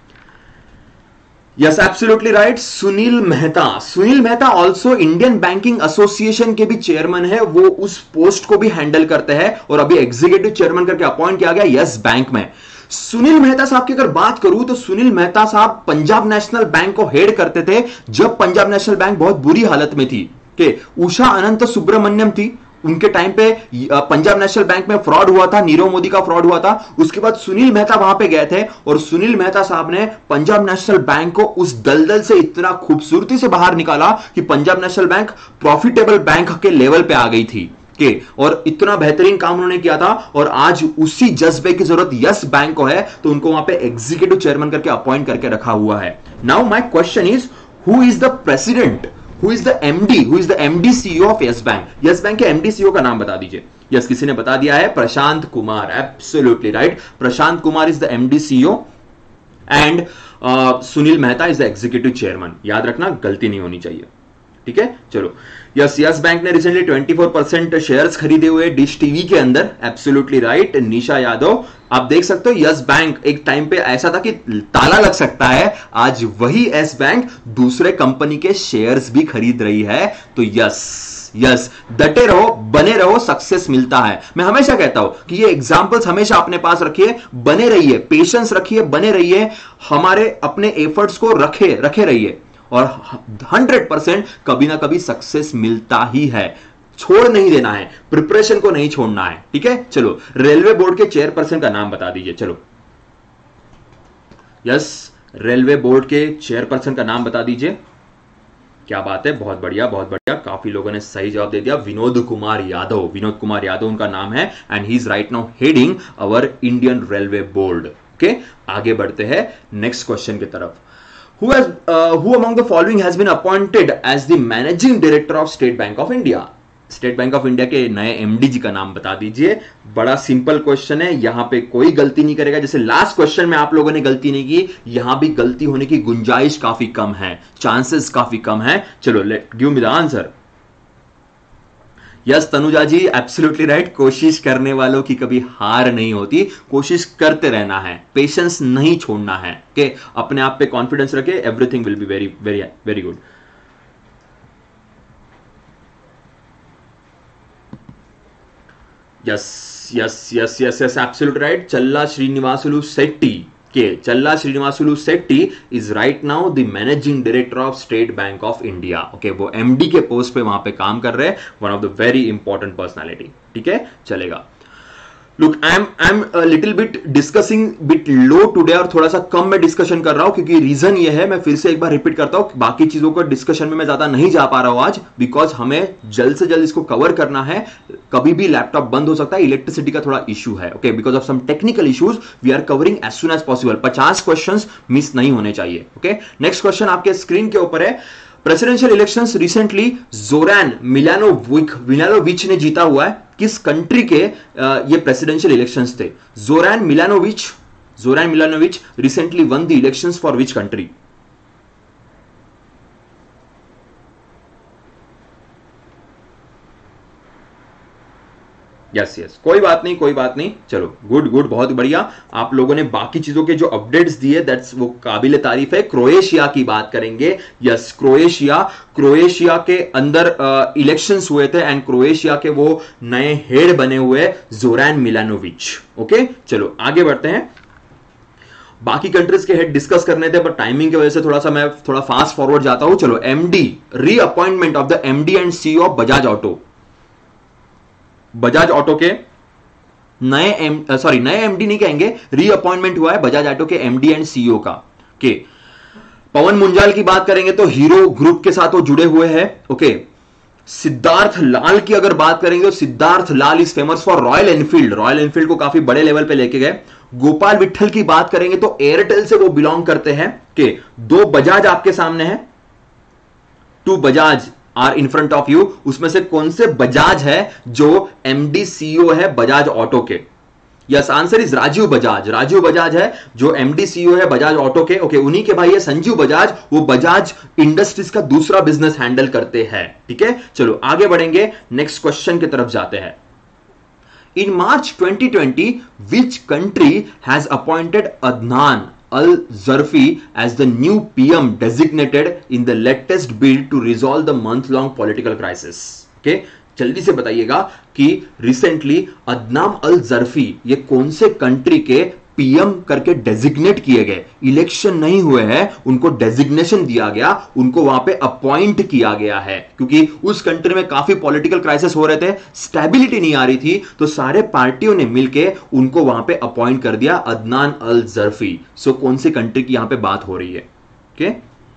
Yes, absolutely right, Sunil Mehta. Sunil Mehta also Indian Banking Association के भी चेयरमैन है, वो उस पोस्ट को भी हैंडल करते हैं और अभी एग्जीक्यूटिव चेयरमैन करके अपॉइंट किया गया यस बैंक में। सुनील मेहता साहब की अगर बात करूं तो सुनील मेहता साहब पंजाब नेशनल बैंक को हेड करते थे जब पंजाब नेशनल बैंक बहुत बुरी हालत में थी। के उषा अनंत सुब्रमण्यम थी, उनके टाइम पे पंजाब नेशनल बैंक में फ्रॉड हुआ था, नीरव मोदी का फ्रॉड हुआ था। उसके बाद सुनील मेहता वहां पे गए थे और सुनील मेहता साहब ने पंजाब नेशनल बैंक को उस दलदल से इतना खूबसूरती से बाहर निकाला कि Punjab National Bank profitable bank के लेवल पे आ गई थी के, और इतना बेहतरीन काम उन्होंने किया था। और आज उसी जज्बे की जरूरत यस बैंक को है, तो उनको वहां पे एग्जीक्यूटिव चेयरमैन करके अपॉइंट करके रखा हुआ है। Now my question is, who is the president, who is the MD, who is the MD CEO of Yes Bank? Yes Bank के एमडी सीईओ का नाम बता दीजिए। यस, किसी ने बता दिया है, Prashant Kumar. Absolutely right, Prashant Kumar is the MD CEO and Sunil Mehta is the executive chairman. याद रखना, गलती नहीं होनी चाहिए, ठीक है। चलो, यस यस बैंक ने रिसेंटली चौबीस परसेंट शेयर्स खरीदे हुए डिश टीवी के अंदर। Absolutely right, Nisha Yadav. आप देख सकते हो यस बैंक एक टाइम पे ऐसा था कि ताला लग सकता है, आज वही यस बैंक दूसरे कंपनी के शेयर्स भी खरीद रही है। तो यस यस, डटे रहो, बने रहो, सक्सेस मिलता है। मैं हमेशा कहता हूं कि ये एग्जांपल्स हमेशा अपने पास रखिए, बने रहिए, पेशेंस रखिए, बने रहिए, हमारे अपने एफर्ट्स को रखे रखे रहिए और हंड्रेड परसेंट कभी ना कभी सक्सेस मिलता ही है। छोड़ नहीं देना है, प्रिपरेशन को नहीं छोड़ना है, ठीक है। चलो, रेलवे बोर्ड के चेयरपर्सन का नाम बता दीजिए। चलो, यस, रेलवे बोर्ड के चेयरपर्सन का नाम बता दीजिए। क्या बात है, बहुत बढ़िया बहुत बढ़िया, काफी लोगों ने सही जवाब दे दिया। विनोद कुमार यादव, विनोद कुमार यादव उनका नाम है and he is right now heading our Indian railway board. Okay, आगे बढ़ते हैं नेक्स्ट क्वेश्चन की तरफ। Who has uh, who among the following has been appointed as the managing director of State Bank of India? State bank of India के नए MD जी का नाम बता दीजिए। बड़ा सिंपल क्वेश्चन है, यहां पे कोई गलती नहीं करेगा। जैसे लास्ट क्वेश्चन में आप लोगों ने गलती नहीं की, यहां भी गलती होने की गुंजाइश काफी कम है, चांसेस काफी कम है। चलो, let give me the answer. Yes Tanuja ji, absolutely right, कोशिश करने वालों की कभी हार नहीं होती, कोशिश करते रहना है, पेशेंस नहीं छोड़ना है, कि अपने आप पे कॉन्फिडेंस रखे, everything will be very very very good. Yes yes yes yes yes, absolutely right, Challa Srinivasulu Shetty के Challa Srinivasulu Shetty is right now the managing director of state bank of India. Okay, वो एमडी के पोस्ट पे वहां पे काम कर रहे हैं, one of the very important personality, ठीक है, चलेगा। Look I am I am little bit discussing bit low today, और थोड़ा सा कम मैं डिस्कशन कर रहा हूं क्योंकि रीजन ये है, मैं फिर से एक बार रिपीट करता हूं, बाकी चीजों को डिस्कशन में मैं ज्यादा नहीं जा पा रहा हूं आज, बिकॉज हमें जल्द से जल्द इसको कवर करना है। कभी भी लैपटॉप बंद हो सकता है, इलेक्ट्रिसिटी का थोड़ा इशू है, okay, because of some technical issues we are covering as soon as possible. पचास क्वेश्चन मिस नहीं होने चाहिए, ओके। नेक्स्ट क्वेश्चन आपके स्क्रीन के ऊपर है, presidential elections recently Zoran Milanovic Milanovic ने जीता हुआ है, किस कंट्री के ये प्रेसिडेंशियल इलेक्शंस थे? Zoran Milanovic Zoran Milanovic recently won the elections for which country? Yes yes, yes yes. कोई बात नहीं, कोई बात नहीं, चलो गुड गुड, बहुत बढ़िया। आप लोगों ने बाकी चीजों के जो अपडेट्स दिए दैट्स वो काबिल तारीफ है। क्रोएशिया की बात करेंगे, यस क्रोएशिया क्रोएशिया के अंदर इलेक्शंस हुए थे एंड क्रोएशिया के वो नए हेड बने हुए जोरान मिलानोविच, ओके। चलो आगे बढ़ते हैं, बाकी कंट्रीज के हेड डिस्कस करने थे, पर टाइमिंग की वजह से थोड़ा सा मैं थोड़ा फास्ट फॉरवर्ड जाता हूं। चलो MD, reappointment of the MD and CEO of Bajaj auto. Bajaj auto के नए एम सॉरी नए एमडी नहीं कहेंगे, रीअपॉइंटमेंट हुआ है बजाज ऑटो के एमडी एंड सीईओ का, के पवन मुंजाल की बात करेंगे तो हीरो ग्रुप के साथ वो जुड़े हुए हैं, ओके। सिद्धार्थ लाल की अगर बात करेंगे तो Siddharth Lal is famous for royal Enfield, royal Enfield को काफी बड़े लेवल पे लेके गए। गोपाल विट्ठल की बात करेंगे तो एयरटेल से वो बिलोंग करते हैं, के दो बजाज आपके सामने हैं, two Bajaj are in front of you, उसमें से कौन से बजाज है जो एमडी सीईओ है बजाज ऑटो के? Yes, answer is Rajiv Bajaj. Rajiv Bajaj है जो एमडी सीईओ है बजाज ऑटो के, ओके। उन्हीं के भाई है संजीव बजाज, वो बजाज इंडस्ट्रीज का दूसरा बिजनेस हैंडल करते हैं, ठीक है। चलो आगे बढ़ेंगे, नेक्स्ट क्वेश्चन की तरफ जाते हैं। In March twenty twenty which country has appointed Adnan Al-Zarfi as the new P M designated in the latest bill to resolve the month-long political crisis? Okay, जल्दी से बताइएगा कि रिसेंटली अदनान अल-जरफी ये कौन से कंट्री के पीएम करके डेजिग्नेट किए गए, इलेक्शन नहीं हुए हैं, उनको डेजिग्नेशन दिया गया, उनको वहां पे अपॉइंट किया गया है, क्योंकि उस कंट्री में काफी पॉलिटिकल क्राइसिस हो रहे थे, स्टेबिलिटी नहीं आ रही थी, तो सारे पार्टियों ने मिलके उनको वहां पे अपॉइंट कर दिया, अदनान अल-जरफी। सो कौन सी कंट्री की यहां पे बात हो रही है? Okay,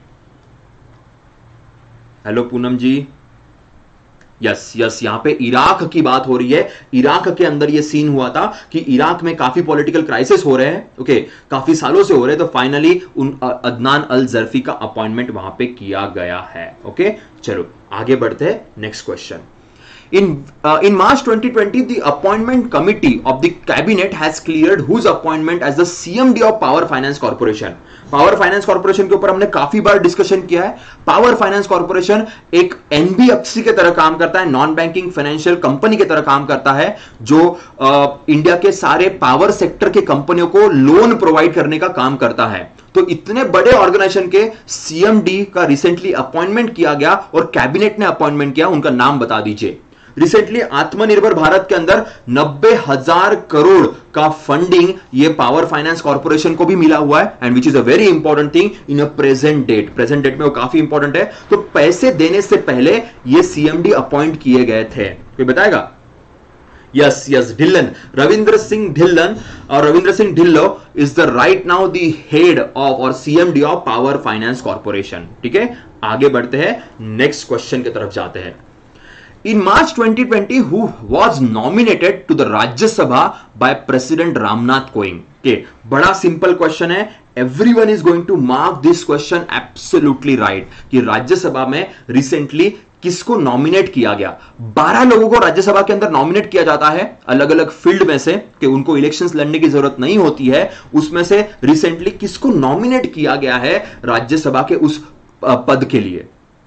hello Poonam ji, yes yes यहां पे इराक की बात हो रही है। इराक के अंदर ये सीन हुआ था कि इराक में काफी पॉलिटिकल क्राइसिस हो रहे हैं, ओके, काफी सालों से हो रहे हैं, तो फाइनली उन अदनान अल-जरफी का अपॉइंटमेंट वहां पे किया गया है, ओके। चलो आगे बढ़ते हैं, next question. In uh, in March twenty twenty, the appointment committee of the cabinet has cleared whose appointment as the C M D of Power Finance Corporation. Power Finance Corporation के ऊपर हमने काफी बार discussion किया है। Power Finance Corporation एक N B F C के तरह काम करता है, नॉन बैंकिंग फाइनेंशियल कंपनी के तरह काम करता है, जो इंडिया uh, के सारे पावर सेक्टर के कंपनियों को लोन प्रोवाइड करने का काम करता है। तो इतने बड़े ऑर्गेनाइजेशन के सीएमडी का रिसेंटली अपॉइंटमेंट किया गया और कैबिनेट ने अपॉइंटमेंट किया, उनका नाम बता दीजिए। रिसेंटली आत्मनिर्भर भारत के अंदर नब्बे हजार करोड़ का फंडिंग ये पावर फाइनेंस कॉर्पोरेशन को भी मिला हुआ है, and which is a very important thing in a present date. Present date में वो काफी इंपॉर्टेंट है। तो पैसे देने से पहले ये सीएमडी अपॉइंट किए गए थे, कोई बताएगा? यस यस ढिल्लन, रविंद्र सिंह ढिल्लन, और Ravindra Singh Dhillon is the right now the head of और CMD of power finance corporation, ठीक है। आगे बढ़ते हैं, नेक्स्ट क्वेश्चन की तरफ जाते हैं। In March twenty twenty, who was nominated to the Rajya Sabha by President Ramnath Kovind? Okay, बड़ा सिंपल क्वेश्चन है, everyone is going to mark this question absolutely right कि राज्यसभा में रिसेंटली किसको नॉमिनेट किया गया। बारह लोगों को राज्यसभा के अंदर नॉमिनेट किया जाता है अलग अलग फील्ड में से, कि उनको इलेक्शंस लड़ने की जरूरत नहीं होती है। उसमें से रिसेंटली किसको नॉमिनेट किया गया है राज्यसभा के उस पद के लिए?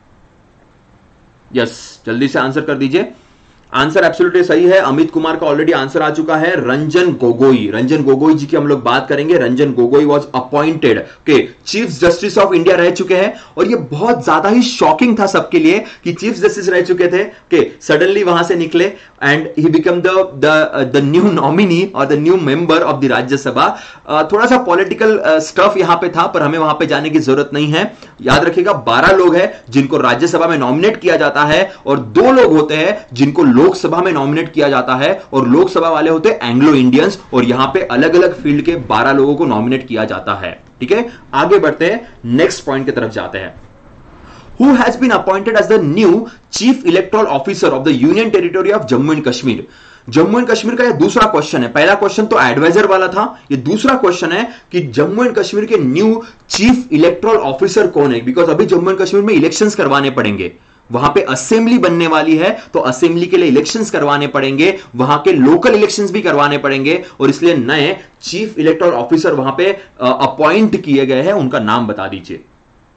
यस yes, जल्दी से आंसर कर दीजिए। आंसर एब्सोल्युटली सही है, अमित कुमार का ऑलरेडी आंसर आ चुका है, रंजन गोगोई। रंजन गोगोई जी की हम लोग बात करेंगे। रंजन गोगोई वाज अपॉइंटेड के चीफ जस्टिस ऑफ इंडिया रह चुके हैं, और ये बहुत ज्यादा ही शॉकिंग था सबके लिए कि चीफ जस्टिस रह चुके थे कि सडनली वहां से निकले and he become the the the new nominee और the new member of the Rajya Sabha. थोड़ा सा पॉलिटिकल स्टफ यहां पे था, पर हमें वहां पे जाने की जरूरत नहीं है। याद रखिएगा, बारह लोग हैं जिनको राज्यसभा में नॉमिनेट किया जाता है, और दो लोग होते हैं जिनको लोकसभा में नॉमिनेट किया जाता है और लोकसभा वाले होते हैं एंग्लो इंडियंस और यहां पे अलग अलग फील्ड के बारह लोगों को नॉमिनेट किया जाता है। ठीक है, आगे बढ़ते हैं, नेक्स्ट पॉइंट की तरफ जाते हैं। Who has been appointed as the new Chief Electoral Officer of the Union Territory of Jammu and Kashmir? Jammu and Kashmir का यह दूसरा क्वेश्चन है। पहला क्वेश्चन तो एडवाइजर वाला था, यह दूसरा क्वेश्चन है कि जम्मू एंड कश्मीर के न्यू चीफ इलेक्टोरल ऑफिसर कौन है। बिकॉज अभी जम्मू एंड कश्मीर में इलेक्शंस करवाने पड़ेंगे, वहां पे असेंबली बनने वाली है, तो असेंबली के लिए इलेक्शंस करवाने पड़ेंगे, वहां के लोकल इलेक्शंस भी करवाने पड़ेंगे और इसलिए नए चीफ इलेक्टोरल ऑफिसर वहां पे अपॉइंट किए गए हैं। उनका नाम बता दीजिए।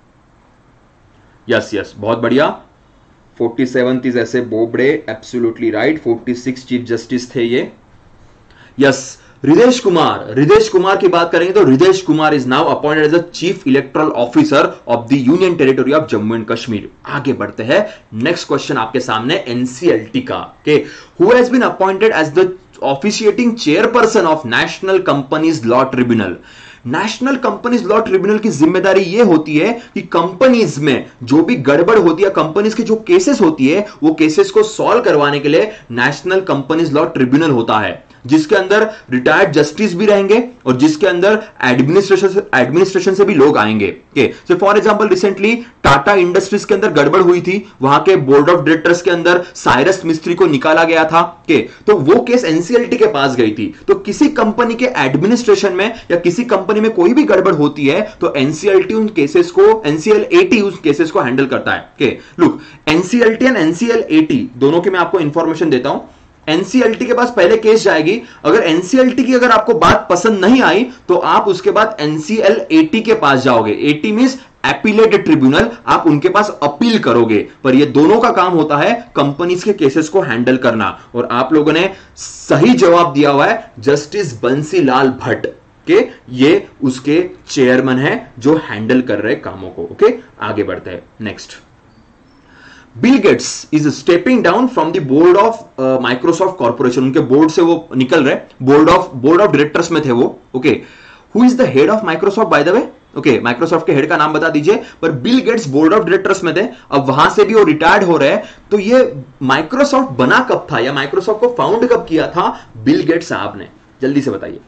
यस यस, बहुत बढ़िया। फोर्टी सेवंथ इज ऐसे Bobde, absolutely right. Forty six chief justice थे ये। यस, हृदेश कुमार, हृदेश कुमार की बात करेंगे तो Hridesh Kumar is now appointed as the chief electoral officer of the union territory of Jammu and Kashmir. आगे बढ़ते हैं, नेक्स्ट क्वेश्चन आपके सामने एनसीएलटी का। के who has been appointed as the officiating chairperson of national companies law tribunal. National companies law tribunal की जिम्मेदारी यह होती है कि कंपनीज में जो भी गड़बड़ होती है, कंपनीज की जो केसेस होती है, वो केसेस को सॉल्व करवाने के लिए नेशनल कंपनीज लॉ ट्रिब्यूनल होता है, जिसके अंदर रिटायर्ड जस्टिस भी रहेंगे और जिसके अंदर एडमिनिस्ट्रेशन एडमिनिस्ट्रेशन से भी लोग आएंगे। के so for example recently Tata industries के अंदर गड़बड़ हुई थी, वहां के बोर्ड ऑफ डायरेक्टर्स के अंदर साइरस मिस्त्री को निकाला गया था। के तो वो केस एनसीएलटी के पास गई थी। तो किसी कंपनी के एडमिनिस्ट्रेशन में या किसी कंपनी में कोई भी गड़बड़ होती है तो एनसीएलटी उन केसेस को एनसीएलएटी उस केसेस को हैंडल करता है। के लुक, एनसीएलटी एंड एनसीएलएटी दोनों के मैं आपको इंफॉर्मेशन देता हूं। एनसीएलटी के पास पहले केस जाएगी, अगर एनसीएलटी की अगर आपको बात पसंद नहीं आई तो आप उसके बाद एनसीएलएटी के पास जाओगे। एटी मींस एपीलेट ट्रिब्यूनल, आप उनके पास अपील करोगे। पर ये दोनों का काम होता है कंपनीज के केसेस को हैंडल करना। और आप लोगों ने सही जवाब दिया हुआ है, जस्टिस बंसीलाल भट्ट के ये उसके चेयरमैन है जो हैंडल कर रहे कामों को। ओके, आगे बढ़ते हैं, next. Bill Gates is stepping down from the board of Microsoft corporation. उनके बोर्ड से वो निकल रहे, board of board of directors में थे वो। Okay, who is the head of Microsoft by the way? Okay, Microsoft के हेड का नाम बता दीजिए। पर Bill Gates board of directors में थे, अब वहां से भी वो रिटायर्ड हो रहे हैं। तो ये माइक्रोसॉफ्ट बना कब था या माइक्रोसॉफ्ट को फाउंड कब किया था बिल गेट्स साहब ने? जल्दी से बताइए।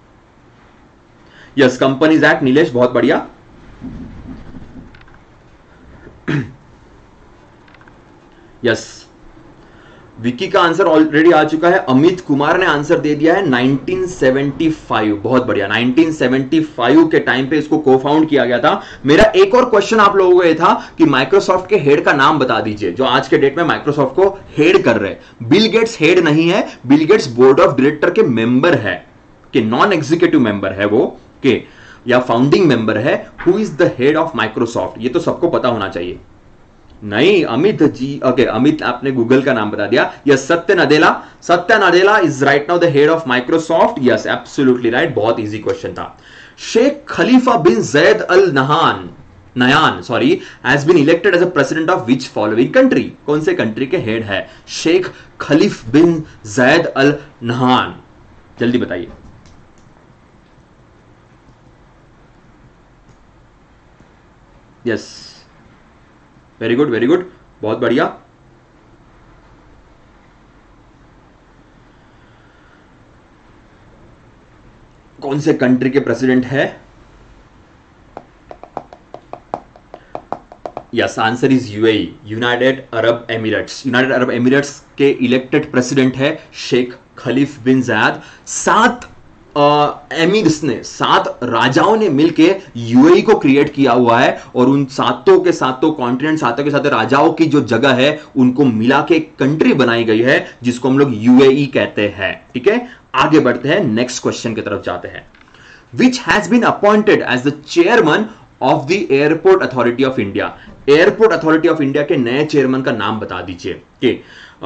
यस, कंपनीज एक्ट, नीलेश बहुत बढ़िया। यस, विकी का आंसर ऑलरेडी आ चुका है। अमित कुमार ने आंसर दे दिया है नाइनटीन सेवेंटी फाइव। बहुत बढ़िया, नाइनटीन सेवेंटी फाइव के टाइम पे इसको को फाउंड किया गया था। मेरा एक और क्वेश्चन आप लोगों को ये था कि माइक्रोसॉफ्ट के हेड का नाम बता दीजिए जो आज के डेट में माइक्रोसॉफ्ट को हेड कर रहे हैं। बिल गेट्स हेड नहीं है, Bill Gates board of director के मेंबर है, कि नॉन एग्जीक्यूटिव मेंबर है वो, के या फाउंडिंग मेंबर है। Who is the head of Microsoft? ये तो सबको पता होना चाहिए। नहीं, अमित जी। ओके, अमित आपने गूगल का नाम बता दिया। Yes, Satya Nadella. Satya Nadella is right now the head of Microsoft. Yes, absolutely right, बहुत इजी क्वेश्चन था। Sheikh Khalifa bin Zayed Al Nahyan Nahyan sorry has been elected as a president of which following country? कौन से country के head है Sheikh खलीफ बिन Zayed Al Nahyan? जल्दी बताइए। Yes, very good very good, बहुत बढ़िया। कौन से कंट्री के प्रेसिडेंट है? Yes, answer is UAE, united Arab emirates. United Arab emirates के इलेक्टेड प्रेसिडेंट है शेख खलीफ बिन जायद। सात एमिर्स ने, सात राजाओं ने मिलकर यूएई को क्रिएट किया हुआ है और उन सातों के सातों कॉन्टिनेंट, सातों के साथ राजाओं की जो जगह है उनको मिला के एक कंट्री बनाई गई है जिसको हम लोग यूएई कहते हैं। ठीक है, आगे बढ़ते हैं, नेक्स्ट क्वेश्चन की तरफ जाते हैं। Which has been appointed as the chairman of the airport authority of India? Airport authority of India के नए चेयरमैन का नाम बता दीजिए। कि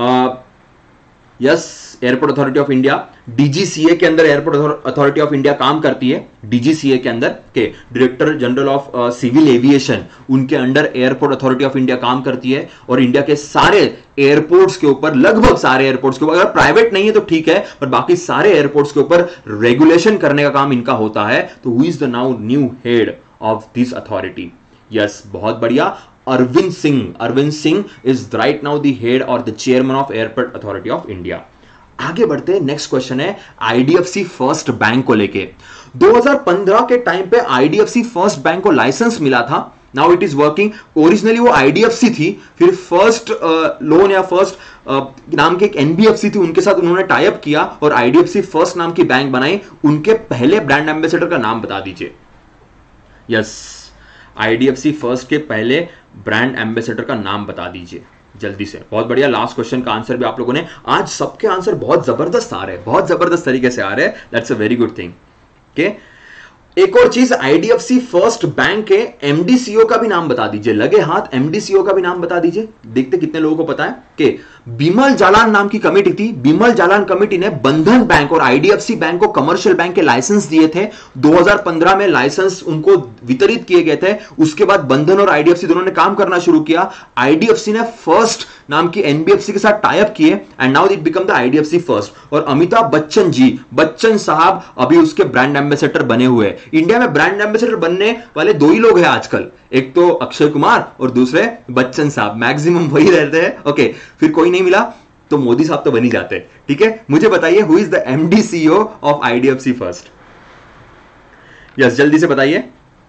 yes, airport authority of India, DGCA के अंदर एयरपोर्ट अथॉरिटी ऑफ इंडिया काम करती है। डीजीसीए के अंदर के director general of civil aviation, उनके under airport authority of India काम करती है और इंडिया के सारे एयरपोर्ट्स के ऊपर, लगभग सारे एयरपोर्ट्स के ऊपर, अगर प्राइवेट नहीं है तो ठीक है, पर बाकी सारे एयरपोर्ट्स के ऊपर रेगुलेशन करने का काम इनका होता है। तो who is the now new head of this authority? Yes, बहुत बढ़िया, Arvind Singh. Arvind Singh is right now the head और the chairman of airport authority of India. आगे बढ़ते हैं. नेक्स्ट क्वेश्चन है आईडीएफसी फर्स्ट बैंक को लेके. दो हज़ार पंद्रह के टाइम पे आईडीएफसी फर्स्ट बैंक को लाइसेंस मिला था. Now it is working. Originally वो आईडीएफसी थी, फिर फर्स्ट लोन या फर्स्ट uh, नाम की एक एनबीएफसी थी, उनके साथ उन्होंने टाई अप किया और आईडीएफसी फर्स्ट नाम की बैंक बनाई. उनके पहले ब्रांड एम्बेसडर का नाम बता दीजिए. यस, आईडीएफसी फर्स्ट के पहले ब्रांड एम्बेसडर का नाम बता दीजिए जल्दी से. बहुत बढ़िया. लास्ट क्वेश्चन का आंसर भी आप लोगों ने, आज सबके आंसर बहुत जबरदस्त आ रहे हैं, बहुत जबरदस्त तरीके से आ रहे हैं. That's a very good thing. Okay, एक और चीज, आईडीएफसी फर्स्ट बैंक के एमडीसीओ का भी नाम बता दीजिए. लगे हाथ, एमडीसीओ का भी नाम बता दीजिए. देखते कितने लोगों को पता है कि बिमल जालान नाम की कमेटी थी. बिमल जालान कमेटी ने बंधन बैंक और आईडीएफसी बैंक को कमर्शियल बैंक के लाइसेंस दिए थे. दो हज़ार पंद्रह में लाइसेंस उनको वितरित किए गए थे. उसके बाद बंधन और आईडीएफसी दोनों ने काम करना शुरू किया. आईडीएफसी ने फर्स्ट नाम की एनबीएफसी के साथ टाई अप किए and now it become the IDFC first. और अमिताभ बच्चन जी, बच्चन साहब अभी उसके ब्रांड एम्बेसडर बने हुए. इंडिया में ब्रांड एम्बेसडर बनने वाले दो ही लोग हैं आजकल, एक तो अक्षय कुमार और दूसरे बच्चन साहब. मैक्सिमम वही रहते हैं. ओके, फिर कोई नहीं मिला तो मोदी साहब तो बन ही जाते हैं. ठीक है, मुझे बताइए who is the MD CEO of IDFC first. Yes, जल्दी से बताइए.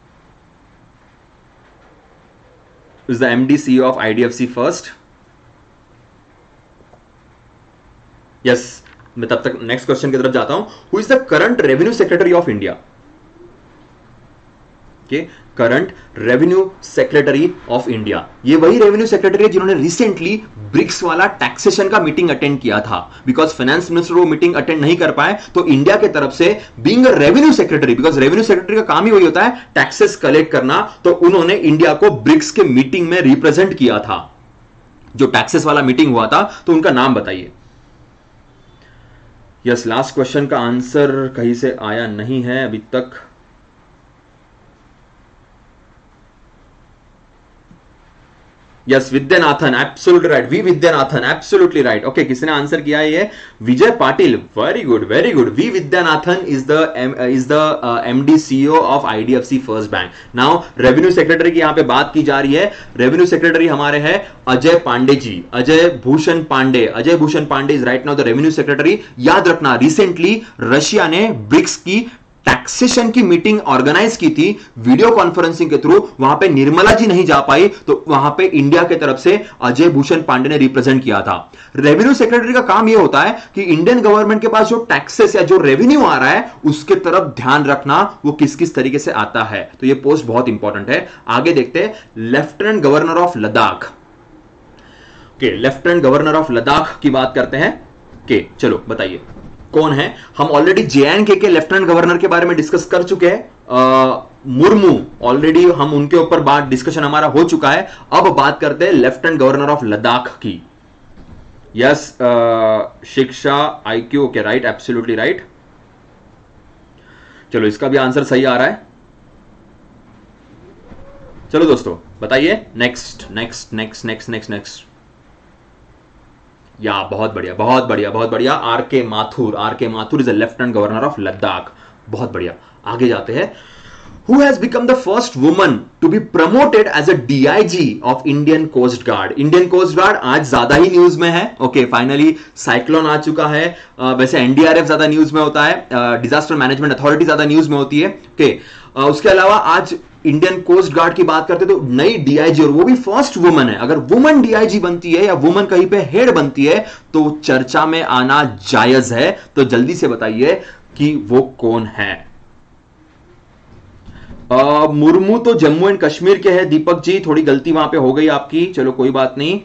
Is the MD CEO of IDFC first. Yes, मैं तब तक नेक्स्ट क्वेश्चन की तरफ जाता हूं. Who is the current revenue secretary of India. Current revenue secretary of India. ये वही रेवेन्यू सेक्रेटरी है जिन्होंने रिसेंटली ब्रिक्स वाला टैक्सेशन का मीटिंग अटेंड किया था. बिकॉज फाइनेंस मिनिस्टर वो मीटिंग अटेंड नहीं कर पाए तो इंडिया के तरफ से being a revenue secretary, because revenue secretary का काम ही वही होता है टैक्सेस कलेक्ट करना, तो उन्होंने इंडिया को ब्रिक्स के मीटिंग में रिप्रेजेंट किया था. जो टैक्सेस वाला मीटिंग हुआ था, तो उनका नाम बताइए. यस, लास्ट क्वेश्चन का आंसर कहीं से आया नहीं है अभी तक. Yes, Vaidyanathan, absolutely right. V Vaidyanathan, absolutely right. Okay, किसने आंसर किया है ये? Vijay Patil. Very good, very good. V Vaidyanathan is the is the MD CEO of IDFC first bank. Now revenue secretary की यहां पे बात की जा रही है. रेवेन्यू सेक्रेटरी हमारे हैं Ajay Pandey ji, Ajay Bhushan Pandey. Ajay Bhushan Pandey is right now the revenue secretary. याद रखना, रिसेंटली रशिया ने ब्रिक्स की टैक्सेशन की मीटिंग ऑर्गेनाइज की थी वीडियो कॉन्फ्रेंसिंग के थ्रू. वहां पे निर्मला जी नहीं जा पाई तो वहां पे इंडिया की तरफ से अजय भूषण पांडे ने रिप्रेजेंट किया था. रेवेन्यू सेक्रेटरी का काम यह होता है कि इंडियन गवर्नमेंट के पास जो टैक्सेस या जो रेवेन्यू आ रहा है उसके तरफ ध्यान रखना, वो किस किस तरीके से आता है. तो ये पोस्ट बहुत इंपॉर्टेंट है. आगे देखते हैं, lieutenant governor of Ladakh. Okay, lieutenant governor of Ladakh की बात करते हैं. ओके, चलो बताइए कौन है. हम ऑलरेडी जेएनके के लेफ्टिनेंट गवर्नर के बारे में डिस्कस कर चुके हैं. मुर्मू, ऑलरेडी हम उनके ऊपर बात डिस्कशन हमारा हो चुका है. अब बात करते हैं लेफ्टिनेंट गवर्नर ऑफ लद्दाख की. Yes, Shiksha IQ. Okay, right, absolutely right. चलो, इसका भी आंसर सही आ रहा है. चलो दोस्तों बताइए. Next next next next next next या बहुत बढ़िया, बहुत बढ़िया, बहुत बढ़िया. Are K Mathur. R K Mathur is the lieutenant governor of Ladakh. बहुत बढ़िया. आगे जाते हैं. Who has become the first woman to be promoted as a D I G of Indian Coast Guard? Indian Coast Guard आज ज्यादा ही न्यूज में है. Okay, finally cyclone आ चुका है. uh, वैसे एनडीआरएफ ज्यादा न्यूज में होता है, डिजास्टर मैनेजमेंट अथॉरिटी ज्यादा न्यूज में होती है. ओके, uh, उसके अलावा आज इंडियन कोस्ट गार्ड की बात करते तो नई डीआईजी, और वो भी फर्स्ट वुमन है. अगर वुमन डीआईजी बनती है या वुमन कहीं पे हेड बनती है तो चर्चा में आना जायज है. तो जल्दी से बताइए कि वो कौन है. आ, मुर्मू तो जम्मू एंड कश्मीर के हैं. दीपक जी, थोड़ी गलती वहां पे हो गई आपकी. चलो कोई बात नहीं.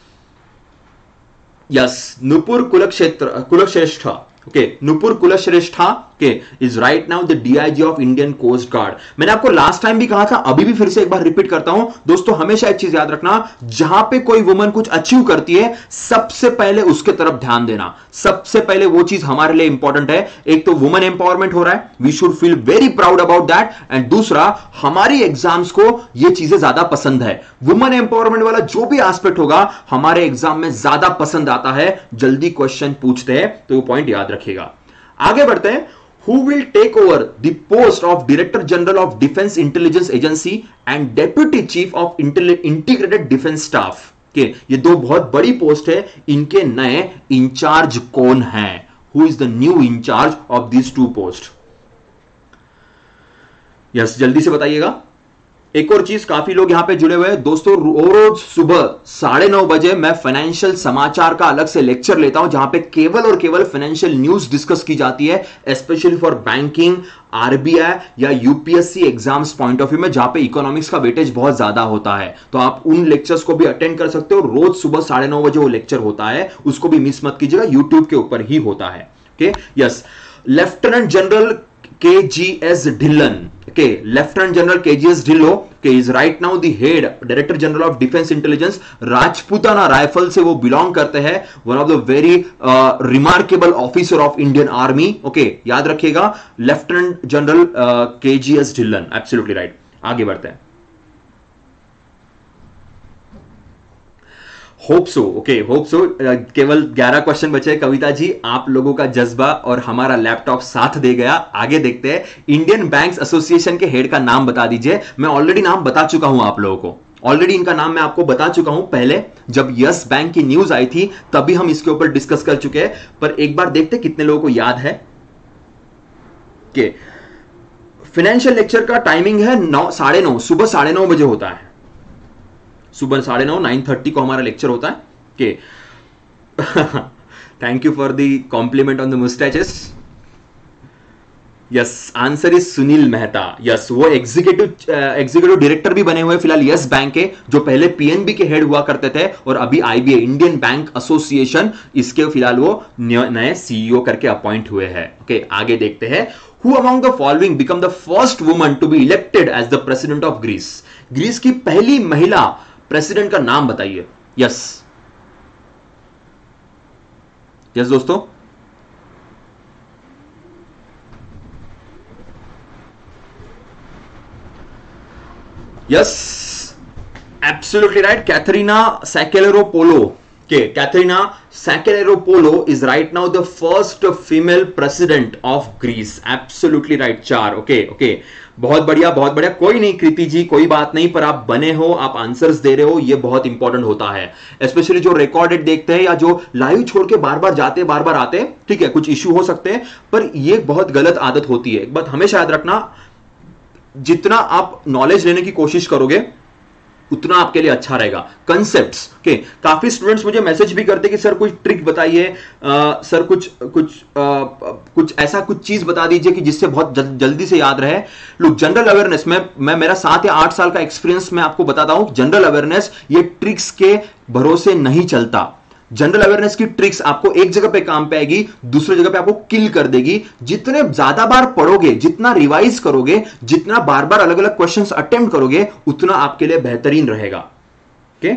यस, नुपुर कुलक्षेत्र कुलश्रेष्ठ. ओके, नुपुर कुलश्रेष्ठा के is right now the DIG of Indian coast guard. मैंने आपको लास्ट टाइम भी कहा था, अभी भी फिर से एक बार रिपीट करता हूं दोस्तों. हमेशा एक चीज याद रखना, जहां पे कोई वुमन कुछ अचीव करती है सबसे पहले उसके तरफ ध्यान देना. सबसे पहले वो चीज हमारे लिए इंपॉर्टेंट है. एक तो वुमन एम्पावरमेंट हो रहा है, we should feel very proud about that. And दूसरा, हमारी एग्जाम्स को ये चीजें ज्यादा पसंद है. वुमन एम्पावरमेंट वाला जो भी एस्पेक्ट होगा हमारे एग्जाम में ज्यादा पसंद आता है. जल्दी क्वेश्चन पूछते हैं तो वो पॉइंट याद रखिएगा. आगे बढ़ते हैं. who will take over the post of Director General of Defense Intelligence Agency and Deputy Chief of Integrated Defense Staff. के ये दो बहुत बड़ी पोस्ट है, इनके नए इंचार्ज कौन हैं? Who is the new incharge of these two posts? Yes yes, जल्दी से बताइएगा। एक और चीज, काफी लोग यहां पे जुड़े हुए हैं दोस्तों, रोज सुबह साढ़े नौ बजे मैं फाइनेंशियल समाचार का अलग से लेक्चर लेता हूं, जहां पे केवल और केवल फाइनेंशियल न्यूज डिस्कस की जाती है, स्पेशली फॉर बैंकिंग, आरबीआई या UPSC exams point of view में, जहां पे इकोनॉमिक्स का वेटेज बहुत ज्यादा होता है। तो आप उन लेक्चर्स को भी अटेंड कर सकते हो। रोज सुबह साढ़े नौ बजे वो लेक्चर होता है, उसको भी मिस मत कीजिएगा, यूट्यूब के ऊपर ही होता है। Okay, yes. Lieutenant general K G S Dhillon, okay, Lieutenant General K G S Dhillon, okay, is right now the head Director General of Defense Intelligence, Rajputana rifle से वो बिलोंग करते हैं, one of the very uh, remarkable officer of Indian Army, okay, याद रखिएगा, Lieutenant General uh, K G S Dhillon, absolutely right। आगे बढ़ते हैं। Hope so, okay, hope so. केवल ग्यारह क्वेश्चन बचे। कविता जी, आप लोगों का जज्बा और हमारा लैपटॉप साथ दे गया। आगे देखते हैं। इंडियन बैंक्स एसोसिएशन के हेड का नाम बता दीजिए। मैं ऑलरेडी नाम बता चुका हूं आप लोगों को, ऑलरेडी इनका नाम मैं आपको बता चुका हूं पहले, जब यस बैंक की न्यूज आई थी तभी हम इसके ऊपर डिस्कस कर चुके हैं। पर एक बार देखते कितने लोगों को याद है। के फाइनेंशियल लेक्चर का टाइमिंग है नौ साढ़े नौ सुबह साढ़े नौ बजे होता है। सुबह साढ़े नौ नाइन थर्टी को हमारा लेक्चर होता है। के thank you for the compliment on the moustaches. Yes, answer is Sunil Mehta. Yes, वो एग्जीक्यूटिव एग्जीक्यूटिव डायरेक्टर भी बने हुए फिलहाल यस बैंक के, जो पहले पीएनबी के हेड हुआ करते थे और अभी आईबीए इंडियन बैंक एसोसिएशन, इसके फिलहाल वो नए सीईओ करके अपॉइंट हुए हैं। ओके, आगे देखते हैं। Who among the following become the first woman to be elected as the president of Greece? Greece की पहली महिला प्रेसिडेंट का नाम बताइए। यस यस दोस्तों, yes, absolutely right, Katerina Sakellaropoulou. Okay, Katharina Sakellaropoulos is right now the first female president of Greece. Absolutely right, चार। Okay okay, बहुत बढ़िया बहुत बढ़िया। कोई नहीं कृति जी, कोई बात नहीं, पर आप बने हो, आप आंसर्स दे रहे हो, ये बहुत इंपॉर्टेंट होता है। स्पेशली जो रिकॉर्डेड देखते हैं या जो लाइव छोड़ के बार बार जाते बार बार आते हैं, ठीक है, कुछ इश्यू हो सकते हैं, पर ये बहुत गलत आदत होती है। एक बात हमेशा याद रखना, जितना आप नॉलेज लेने की कोशिश करोगे उतना आपके लिए अच्छा रहेगा। कंसेप्ट्स के काफी स्टूडेंट्स मुझे मैसेज भी करते कि सर कुछ ट्रिक बताइए, सर कुछ कुछ आ, कुछ ऐसा कुछ चीज बता दीजिए कि जिससे बहुत जल, जल्दी से याद रहे। लोग जनरल अवेयरनेस में, मैं मेरा सात या आठ साल का एक्सपीरियंस में आपको बताता हूं, जनरल अवेयरनेस ये ट्रिक्स के भरोसे नहीं चलता। जनरल अवेयरनेस की ट्रिक्स आपको एक जगह पे काम पे आएगी, दूसरी जगह पे आपको किल कर देगी। जितने ज्यादा बार पढ़ोगे, जितना रिवाइज करोगे, जितना बार बार अलग अलग क्वेश्चंस अटेम्प्ट करोगे, उतना आपके लिए बेहतरीन रहेगा। ओके,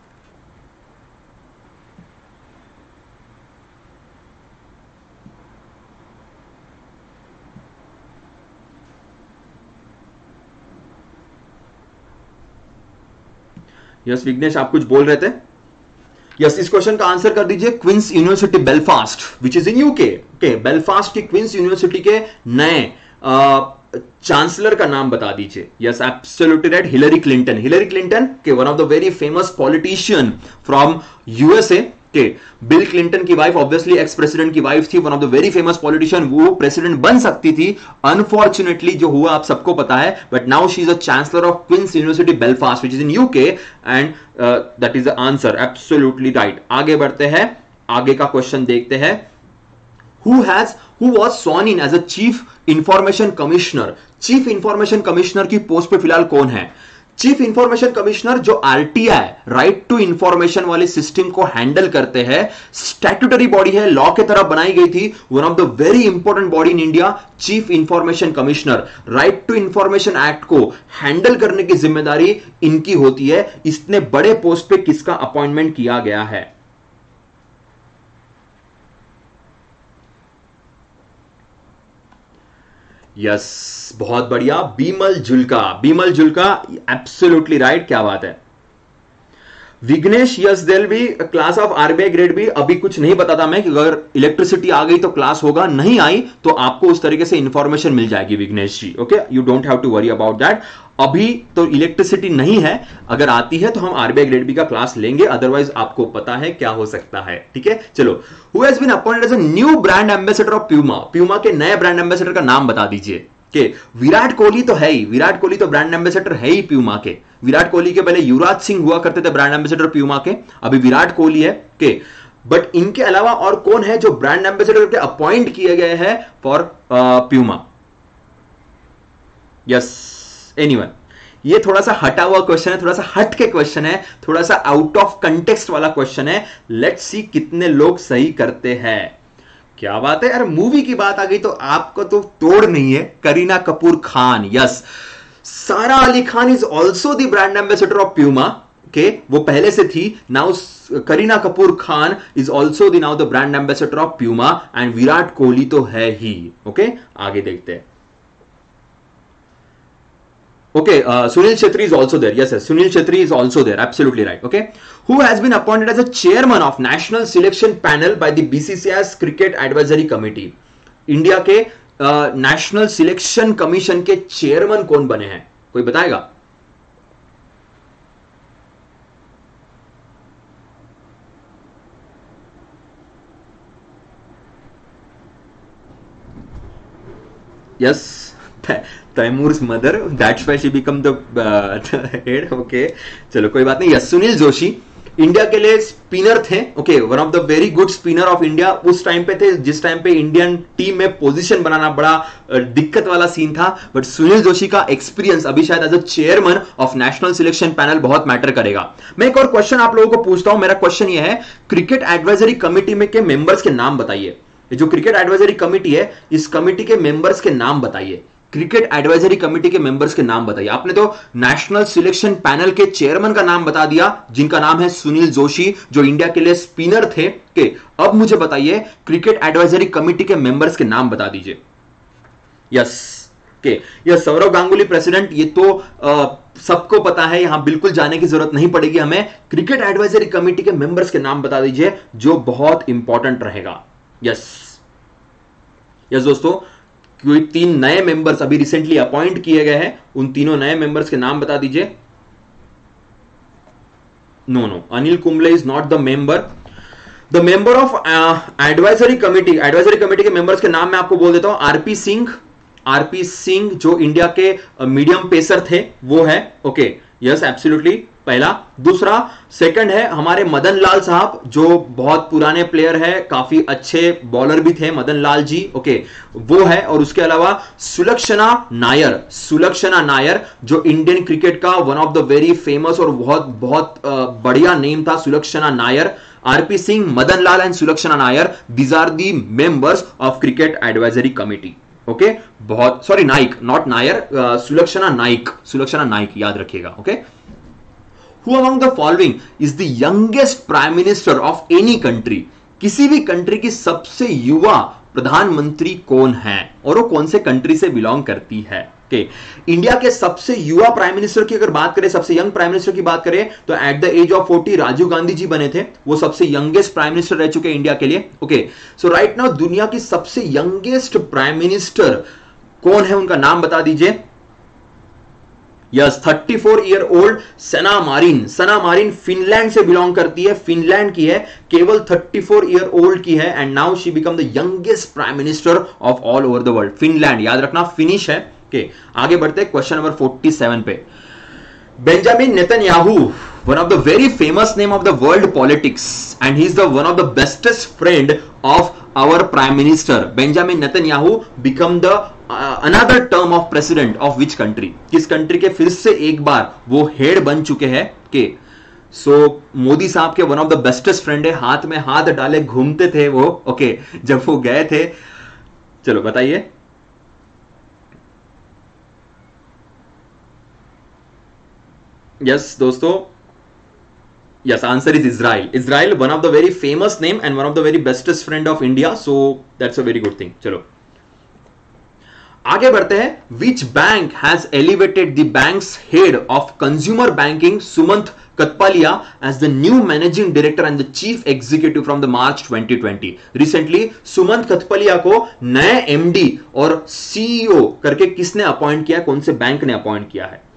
यस विघ्नेश, आप कुछ बोल रहे थे। यस, इस क्वेश्चन का आंसर कर दीजिए। Queen's University Belfast which is in UK. Okay, Belfast की क्वींस यूनिवर्सिटी के नए चांसलर का नाम बता दीजिए। Yes, absolutely right, Hillary Clinton. Hillary Clinton के one of the very famous politician from USA. के बिल क्लिंटन की वाइफ, ऑब्वियसली एक्स प्रेसिडेंट की वाइफ थी, one of the very famous politician. वो प्रेसिडेंट बन सकती थी, अनफॉर्चुनेटली जो हुआ आप सबको पता है, but now she is a chancellor of Queen's University Belfast which is in UK, and that is the answer. Absolutely right. आगे बढ़ते हैं, आगे का क्वेश्चन देखते हैं। Who has who was sworn in as a chief information commissioner? Chief information commissioner की post पे फिलहाल कौन है? चीफ इंफॉर्मेशन कमिश्नर जो आरटीआई, राइट टू इंफॉर्मेशन वाले सिस्टम को हैंडल करते हैं, स्टैट्यूटरी बॉडी है, लॉ के तरह बनाई गई थी, one of the very important body in India, chief information commissioner. Right to information act को हैंडल करने की जिम्मेदारी इनकी होती है। इतने बड़े पोस्ट पे किसका अपॉइंटमेंट किया गया है? यस yes, बहुत बढ़िया, बीमल जुल्का। बीमल जुल्का, एब्सोल्युटली राइट, क्या बात है। Vighnesh, yes there be class of RBI grade B. अभी कुछ नहीं बताता मैं कि अगर इलेक्ट्रिसिटी आ गई तो क्लास होगा, नहीं आई तो आपको उस तरीके से इंफॉर्मेशन मिल जाएगी Vighnesh ji. Okay, you don't have to worry about that. अभी तो इलेक्ट्रिसिटी नहीं है, अगर आती है तो हम आरबीआई ग्रेड बी का क्लास लेंगे, अदरवाइज आपको पता है क्या हो सकता है। ठीक है, चलो। Who has been appointed as a new brand ambassador of Puma. Puma के नए ब्रांड एम्बेसडर का नाम बता दीजिए। के विराट कोहली तो है ही, विराट कोहली तो ब्रांड एम्बेसडर है ही प्यूमा के। विराट कोहली के पहले युवराज सिंह हुआ करते थे ब्रांड एम्बेसडर प्यूमा के, अभी विराट कोहली है के। बट इनके अलावा और कौन है जो ब्रांड एम्बेसडर के अपॉइंट किए गए हैं फॉर प्यूमा? Yes, anyone? ये थोड़ा सा हटा हुआ क्वेश्चन है, थोड़ा सा हट के क्वेश्चन है, थोड़ा सा आउट ऑफ कंटेक्स्ट वाला क्वेश्चन है। लेट्स सी कितने लोग सही करते हैं। क्या बात है यार, मूवी की बात आ गई तो आपको तो तोड़ नहीं है। Kareena Kapoor Khan, yes. Sara Ali Khan is also the brand ambassador of Puma के, वो पहले से थी। Now Kareena Kapoor Khan is also the now the brand ambassador of Puma and Virat Kohli तो है ही। Okay okay? आगे देखते हैं। Okay, uh, Sunil Chhetri is also there. Yes, yes, Sunil Chhetri is also there. Absolutely right. Okay, who has been appointed as a chairman of National Selection Panel by the B C C I's Cricket Advisory Committee? India के national selection commission के chairman कौन बने हैं? कोई बताएगा? Yes. Taimur's mother, that's why she become the head. Okay, चलो कोई बात नहीं। यस, सुनील जोशी इंडिया के लिए स्पिनर थे। Okay, one of the very good spinner of India उस टाइम पे थे जिस टाइम पे इंडियन टीम में पोजीशन बनाना बड़ा दिक्कत वाला सीन था। बट सुनील जोशी का एक्सपीरियंस अभी शायद as a chairman of national selection panel बहुत मैटर करेगा। मैं एक और क्वेश्चन आप लोगों को पूछता हूं। मेरा क्वेश्चन यह है, क्रिकेट एडवाइजरी कमिटी में के मेंबर्स के नाम बताइए। जो क्रिकेट एडवाइजरी कमिटी है, इस कमिटी के मेंबर्स के नाम बताइए। क्रिकेट एडवाइजरी कमिटी के मेंबर्स के नाम बताइए। आपने तो नेशनल सिलेक्शन पैनल के चेयरमैन का नाम बता दिया जिनका नाम है सुनील जोशी, जो इंडिया के लिए स्पिनर थे। के अब मुझे बताइए क्रिकेट एडवाइजरी कमिटी के मेंबर्स के नाम बता दीजिए। यस, के यस, सौरव गांगुली प्रेसिडेंट, ये तो आ, सबको पता है, यहां बिल्कुल जाने की जरूरत नहीं पड़ेगी हमें। क्रिकेट एडवाइजरी कमिटी के मेंबर्स के नाम बता दीजिए जो बहुत इंपॉर्टेंट रहेगा। यस यस दोस्तों, कोई तीन नए मेंबर्स अभी रिसेंटली अपॉइंट किए गए हैं, उन तीनों नए मेंबर्स के नाम बता दीजिए। No no, Anil Kumble is not the member. The member of advisory committee, advisory committee के मेंबर्स के नाम मैं आपको बोल देता हूं। आरपी सिंह, आरपी सिंह जो इंडिया के मीडियम uh, पेसर थे वो है। ओके, यस, एब्सोल्युटली, पहला। दूसरा, सेकंड है हमारे मदन लाल साहब जो बहुत पुराने प्लेयर है, काफी अच्छे बॉलर भी थे मदन लाल जी। ओके, वो है। और उसके अलावा सुलक्षणा नायर, सुलक्षणा नायर जो इंडियन क्रिकेट का one of the very famous और बहुत बहुत बढ़िया नेम था, Sulakshana Nair. RP Singh, Madan Lal and Sulakshana Nair, these are the members of cricket advisory committee. Okay, बहुत सॉरी, नाइक, नॉट नायर, सुलक्षणा नाइक, सुलक्षणा नाइक, याद रखिएगा। Okay, Who among the following is the youngest prime minister of any country? किसी भी कंट्री की सबसे युवा प्रधानमंत्री कौन है और वो कौन से कंट्री से बिलोंग करती है? के इंडिया के सबसे युवा प्राइम मिनिस्टर की अगर बात करें, सबसे यंग प्राइम मिनिस्टर की बात करें तो at the age of forty Rajiv Gandhi ji बने थे, वो सबसे यंगेस्ट प्राइम मिनिस्टर रह चुके हैं इंडिया के लिए। ओके, सो राइट नाउ दुनिया की सबसे यंगेस्ट प्राइम मिनिस्टर कौन है, उनका नाम बता दीजिए। Yes, thirty four year old Sanna Marin. Sanna Marin Finland से बिलोंग करती है, फिनलैंड की है, केवल थर्टी फोर ईयर ओल्ड की है and now she become the youngest prime minister of all over the world. Finland, याद रखना, फिनिश है। के आगे बढ़ते हैं क्वेश्चन नंबर फोर्टी सेवन पे। Benjamin Netanyahu, one of the very famous name of the world politics and he is the one of the bestest friend of our prime minister. Benjamin Netanyahu become the another term of president of which country? किस country के फिर से एक बार वो head बन चुके हैं? के सो so, मोदी साहब के one of the bestest friend है, हाथ में हाथ डाले घूमते थे वो। ओके, okay, जब वो गए थे। चलो बताइए। यस दोस्तों, yes, answer is Israel. Israel, one of the very famous name and one of the very bestest friend of India. So that's a very good thing. चलो आगे बढ़ते हैं। Which bank has elevated the bank's head of consumer banking, Sumant Kathpalia as the new managing director and the chief executive from the March twenty twenty. Recently Sumant कथपलिया को नए MD और CEO करके किसने appoint किया, कौन से बैंक ने appoint किया है?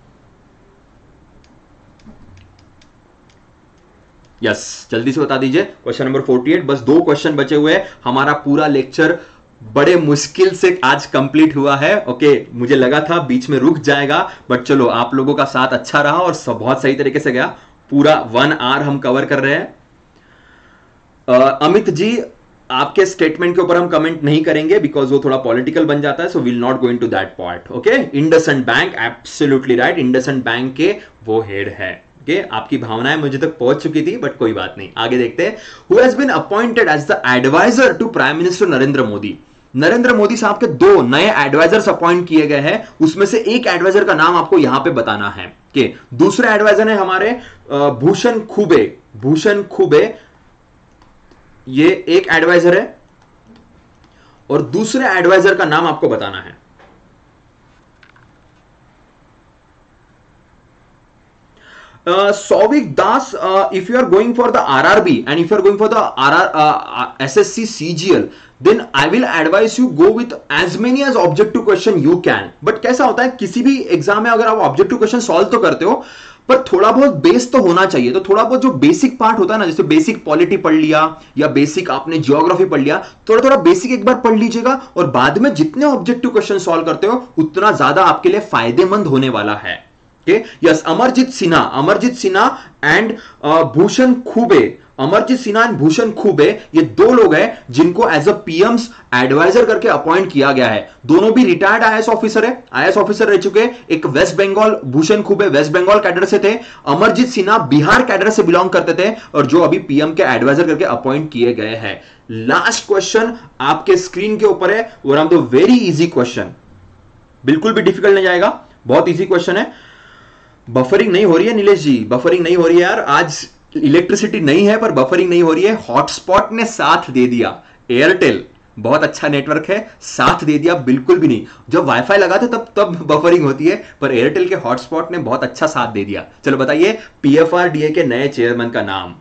यस yes, जल्दी से बता दीजिए। क्वेश्चन नंबर अड़तालीस, बस दो क्वेश्चन बचे हुए हैं। हमारा पूरा लेक्चर बड़े मुश्किल से आज कंप्लीट हुआ है। ओके, मुझे लगा था बीच में रुक जाएगा, बट चलो आप लोगों का साथ अच्छा रहा और सब बहुत सही तरीके से गया। पूरा वन आवर हम कवर कर रहे हैं। uh, अमित जी, आपके स्टेटमेंट के ऊपर हम कमेंट नहीं करेंगे बिकॉज वो थोड़ा पॉलिटिकल बन जाता है, so will not go into that part. Okay, IndusInd bank, absolutely right, IndusInd bank के वो हेड है। ओके, आपकी भावनाएं मुझे तक पहुंच चुकी थी, बट कोई बात नहीं, आगे देखते हैं। Who has been appointed as the adviser to prime minister Narendra Modi? Narendra Modi साहब के दो नए एडवाइजर्स अपॉइंट किए गए हैं, उसमें से एक एडवाइजर का नाम आपको यहां पे बताना है। कि दूसरे एडवाइजर है हमारे भूषण खुबे। भूषण खुबे ये एक एडवाइजर है और दूसरे एडवाइजर का नाम आपको बताना है। Uh, Souvik Das, uh, if you are going for the R R B and if you are going for the R R, uh, S S C C G L, then I will advise you go with as many as objective question you can. But कैसा होता है, किसी भी exam में अगर आप objective question solve तो करते हो, पर थोड़ा बहुत बेस तो होना चाहिए। तो थोड़ा बहुत जो बेसिक पार्ट होता है ना, जैसे बेसिक पॉलिटी पढ़ लिया या बेसिक आपने जियोग्राफी पढ़ लिया, थोड़ा थोड़ा बेसिक एक बार पढ़ लीजिएगा और बाद में जितने ऑब्जेक्टिव क्वेश्चन सॉल्व करते हो उतना ज्यादा आपके लिए फायदेमंद होने वाला है। Okay? Yes, Amarjeet Sinha, Amarjeet Sinha and Bhushan Khube, Amarjeet Sinha and Bhushan खुबे, ये दो लोग हैं जिनको एज अ पीएम्स एडवाइजर करके अपॉइंट किया गया है। दोनों भी रिटायर्ड आईएएस ऑफिसर है, आईएएस ऑफिसर रह चुके। एक वेस्ट बंगाल, भूषण खुबे वेस्ट बंगाल कैडर से थे, अमरजीत सिन्हा बिहार कैडर से बिलोंग करते थे, और जो अभी पीएम के एडवाइजर करके अपॉइंट किए गए हैं। लास्ट क्वेश्चन आपके स्क्रीन के ऊपर है, one of the very easy question, बिल्कुल भी डिफिकल्ट नहीं जाएगा, बहुत इजी क्वेश्चन है। बफरिंग नहीं हो रही है नीलेश जी, बफरिंग नहीं हो रही है यार, आज इलेक्ट्रिसिटी नहीं है पर बफरिंग नहीं हो रही है। हॉटस्पॉट ने साथ दे दिया, एयरटेल बहुत अच्छा नेटवर्क है, साथ दे दिया, बिल्कुल भी नहीं। जब वाईफाई लगाते तब तब बफरिंग होती है, पर एयरटेल के हॉटस्पॉट ने बहुत अच्छा साथ दे दिया। चलो बताइए पीएफआरडीए के नए चेयरमैन का नाम।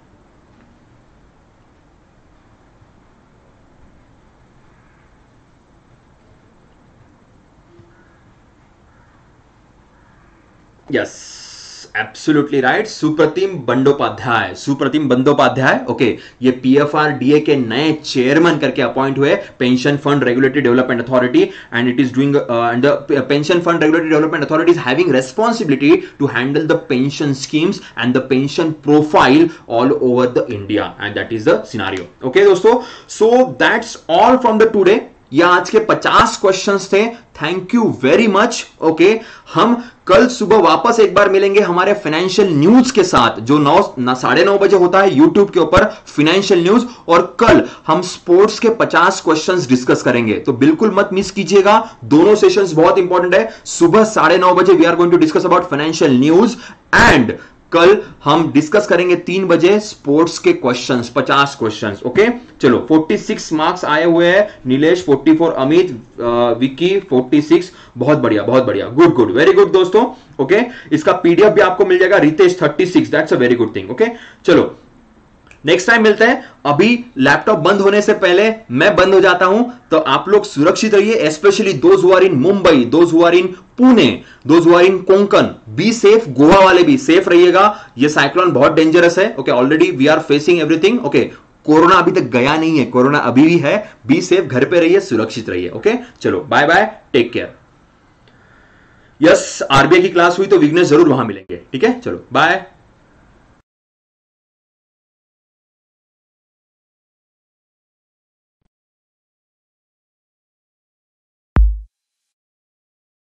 Yes, absolutely right, Supratim Bandyopadhyay, Supratim Bandyopadhyay. Okay, ये पीएफआरडीए के नए चेयरमैन करके अपॉइंट हुए, pension fund regulatory development authority, and it is doing and the pension fund regulatory development authority is having responsibility to handle the pension schemes and the pension profile all over the India, and that is the scenario. Okay दोस्तों, so that's all from the today. या आज के पचास questions थे। Thank you very much. Okay, हम कल सुबह वापस एक बार मिलेंगे हमारे फाइनेंशियल न्यूज के साथ, जो नौ साढ़े नौ बजे होता है यूट्यूब के ऊपर फाइनेंशियल न्यूज, और कल हम स्पोर्ट्स के पचास क्वेश्चंस डिस्कस करेंगे, तो बिल्कुल मत मिस कीजिएगा। दोनों सेशंस बहुत इंपॉर्टेंट है। सुबह साढ़े नौ बजे we are going to discuss about financial news, and कल हम डिस्कस करेंगे तीन बजे स्पोर्ट्स के क्वेश्चंस, पचास क्वेश्चंस। ओके, चलो छियालीस मार्क्स आए हुए हैं, नीलेश चौवालीस, अमित, विकी छियालीस, बहुत बढ़िया बहुत बढ़िया, गुड गुड, वेरी गुड दोस्तों। ओके, इसका पीडीएफ भी आपको मिल जाएगा, रितेश छत्तीस, that's a very good thing. Okay, चलो नेक्स्ट टाइम मिलते हैं। अभी लैपटॉप बंद होने से पहले मैं बंद हो जाता हूं, तो आप लोग सुरक्षित रहिए, specially those who are in Mumbai, those who are in Pune, those who are in Konkan, be safe. Goa वाले भी सेफ रहिएगा, ये साइक्लोन बहुत डेंजरस है। Okay, already we are facing everything. Okay, corona अभी तक गया नहीं है, कोरोना अभी भी है, बी सेफ, घर पे रहिए, सुरक्षित रहिए। ओके, चलो bye bye, take care. Yes, RBI की क्लास हुई तो विघ्नेश जरूर वहां मिलेंगे, ठीक है, चलो बाय।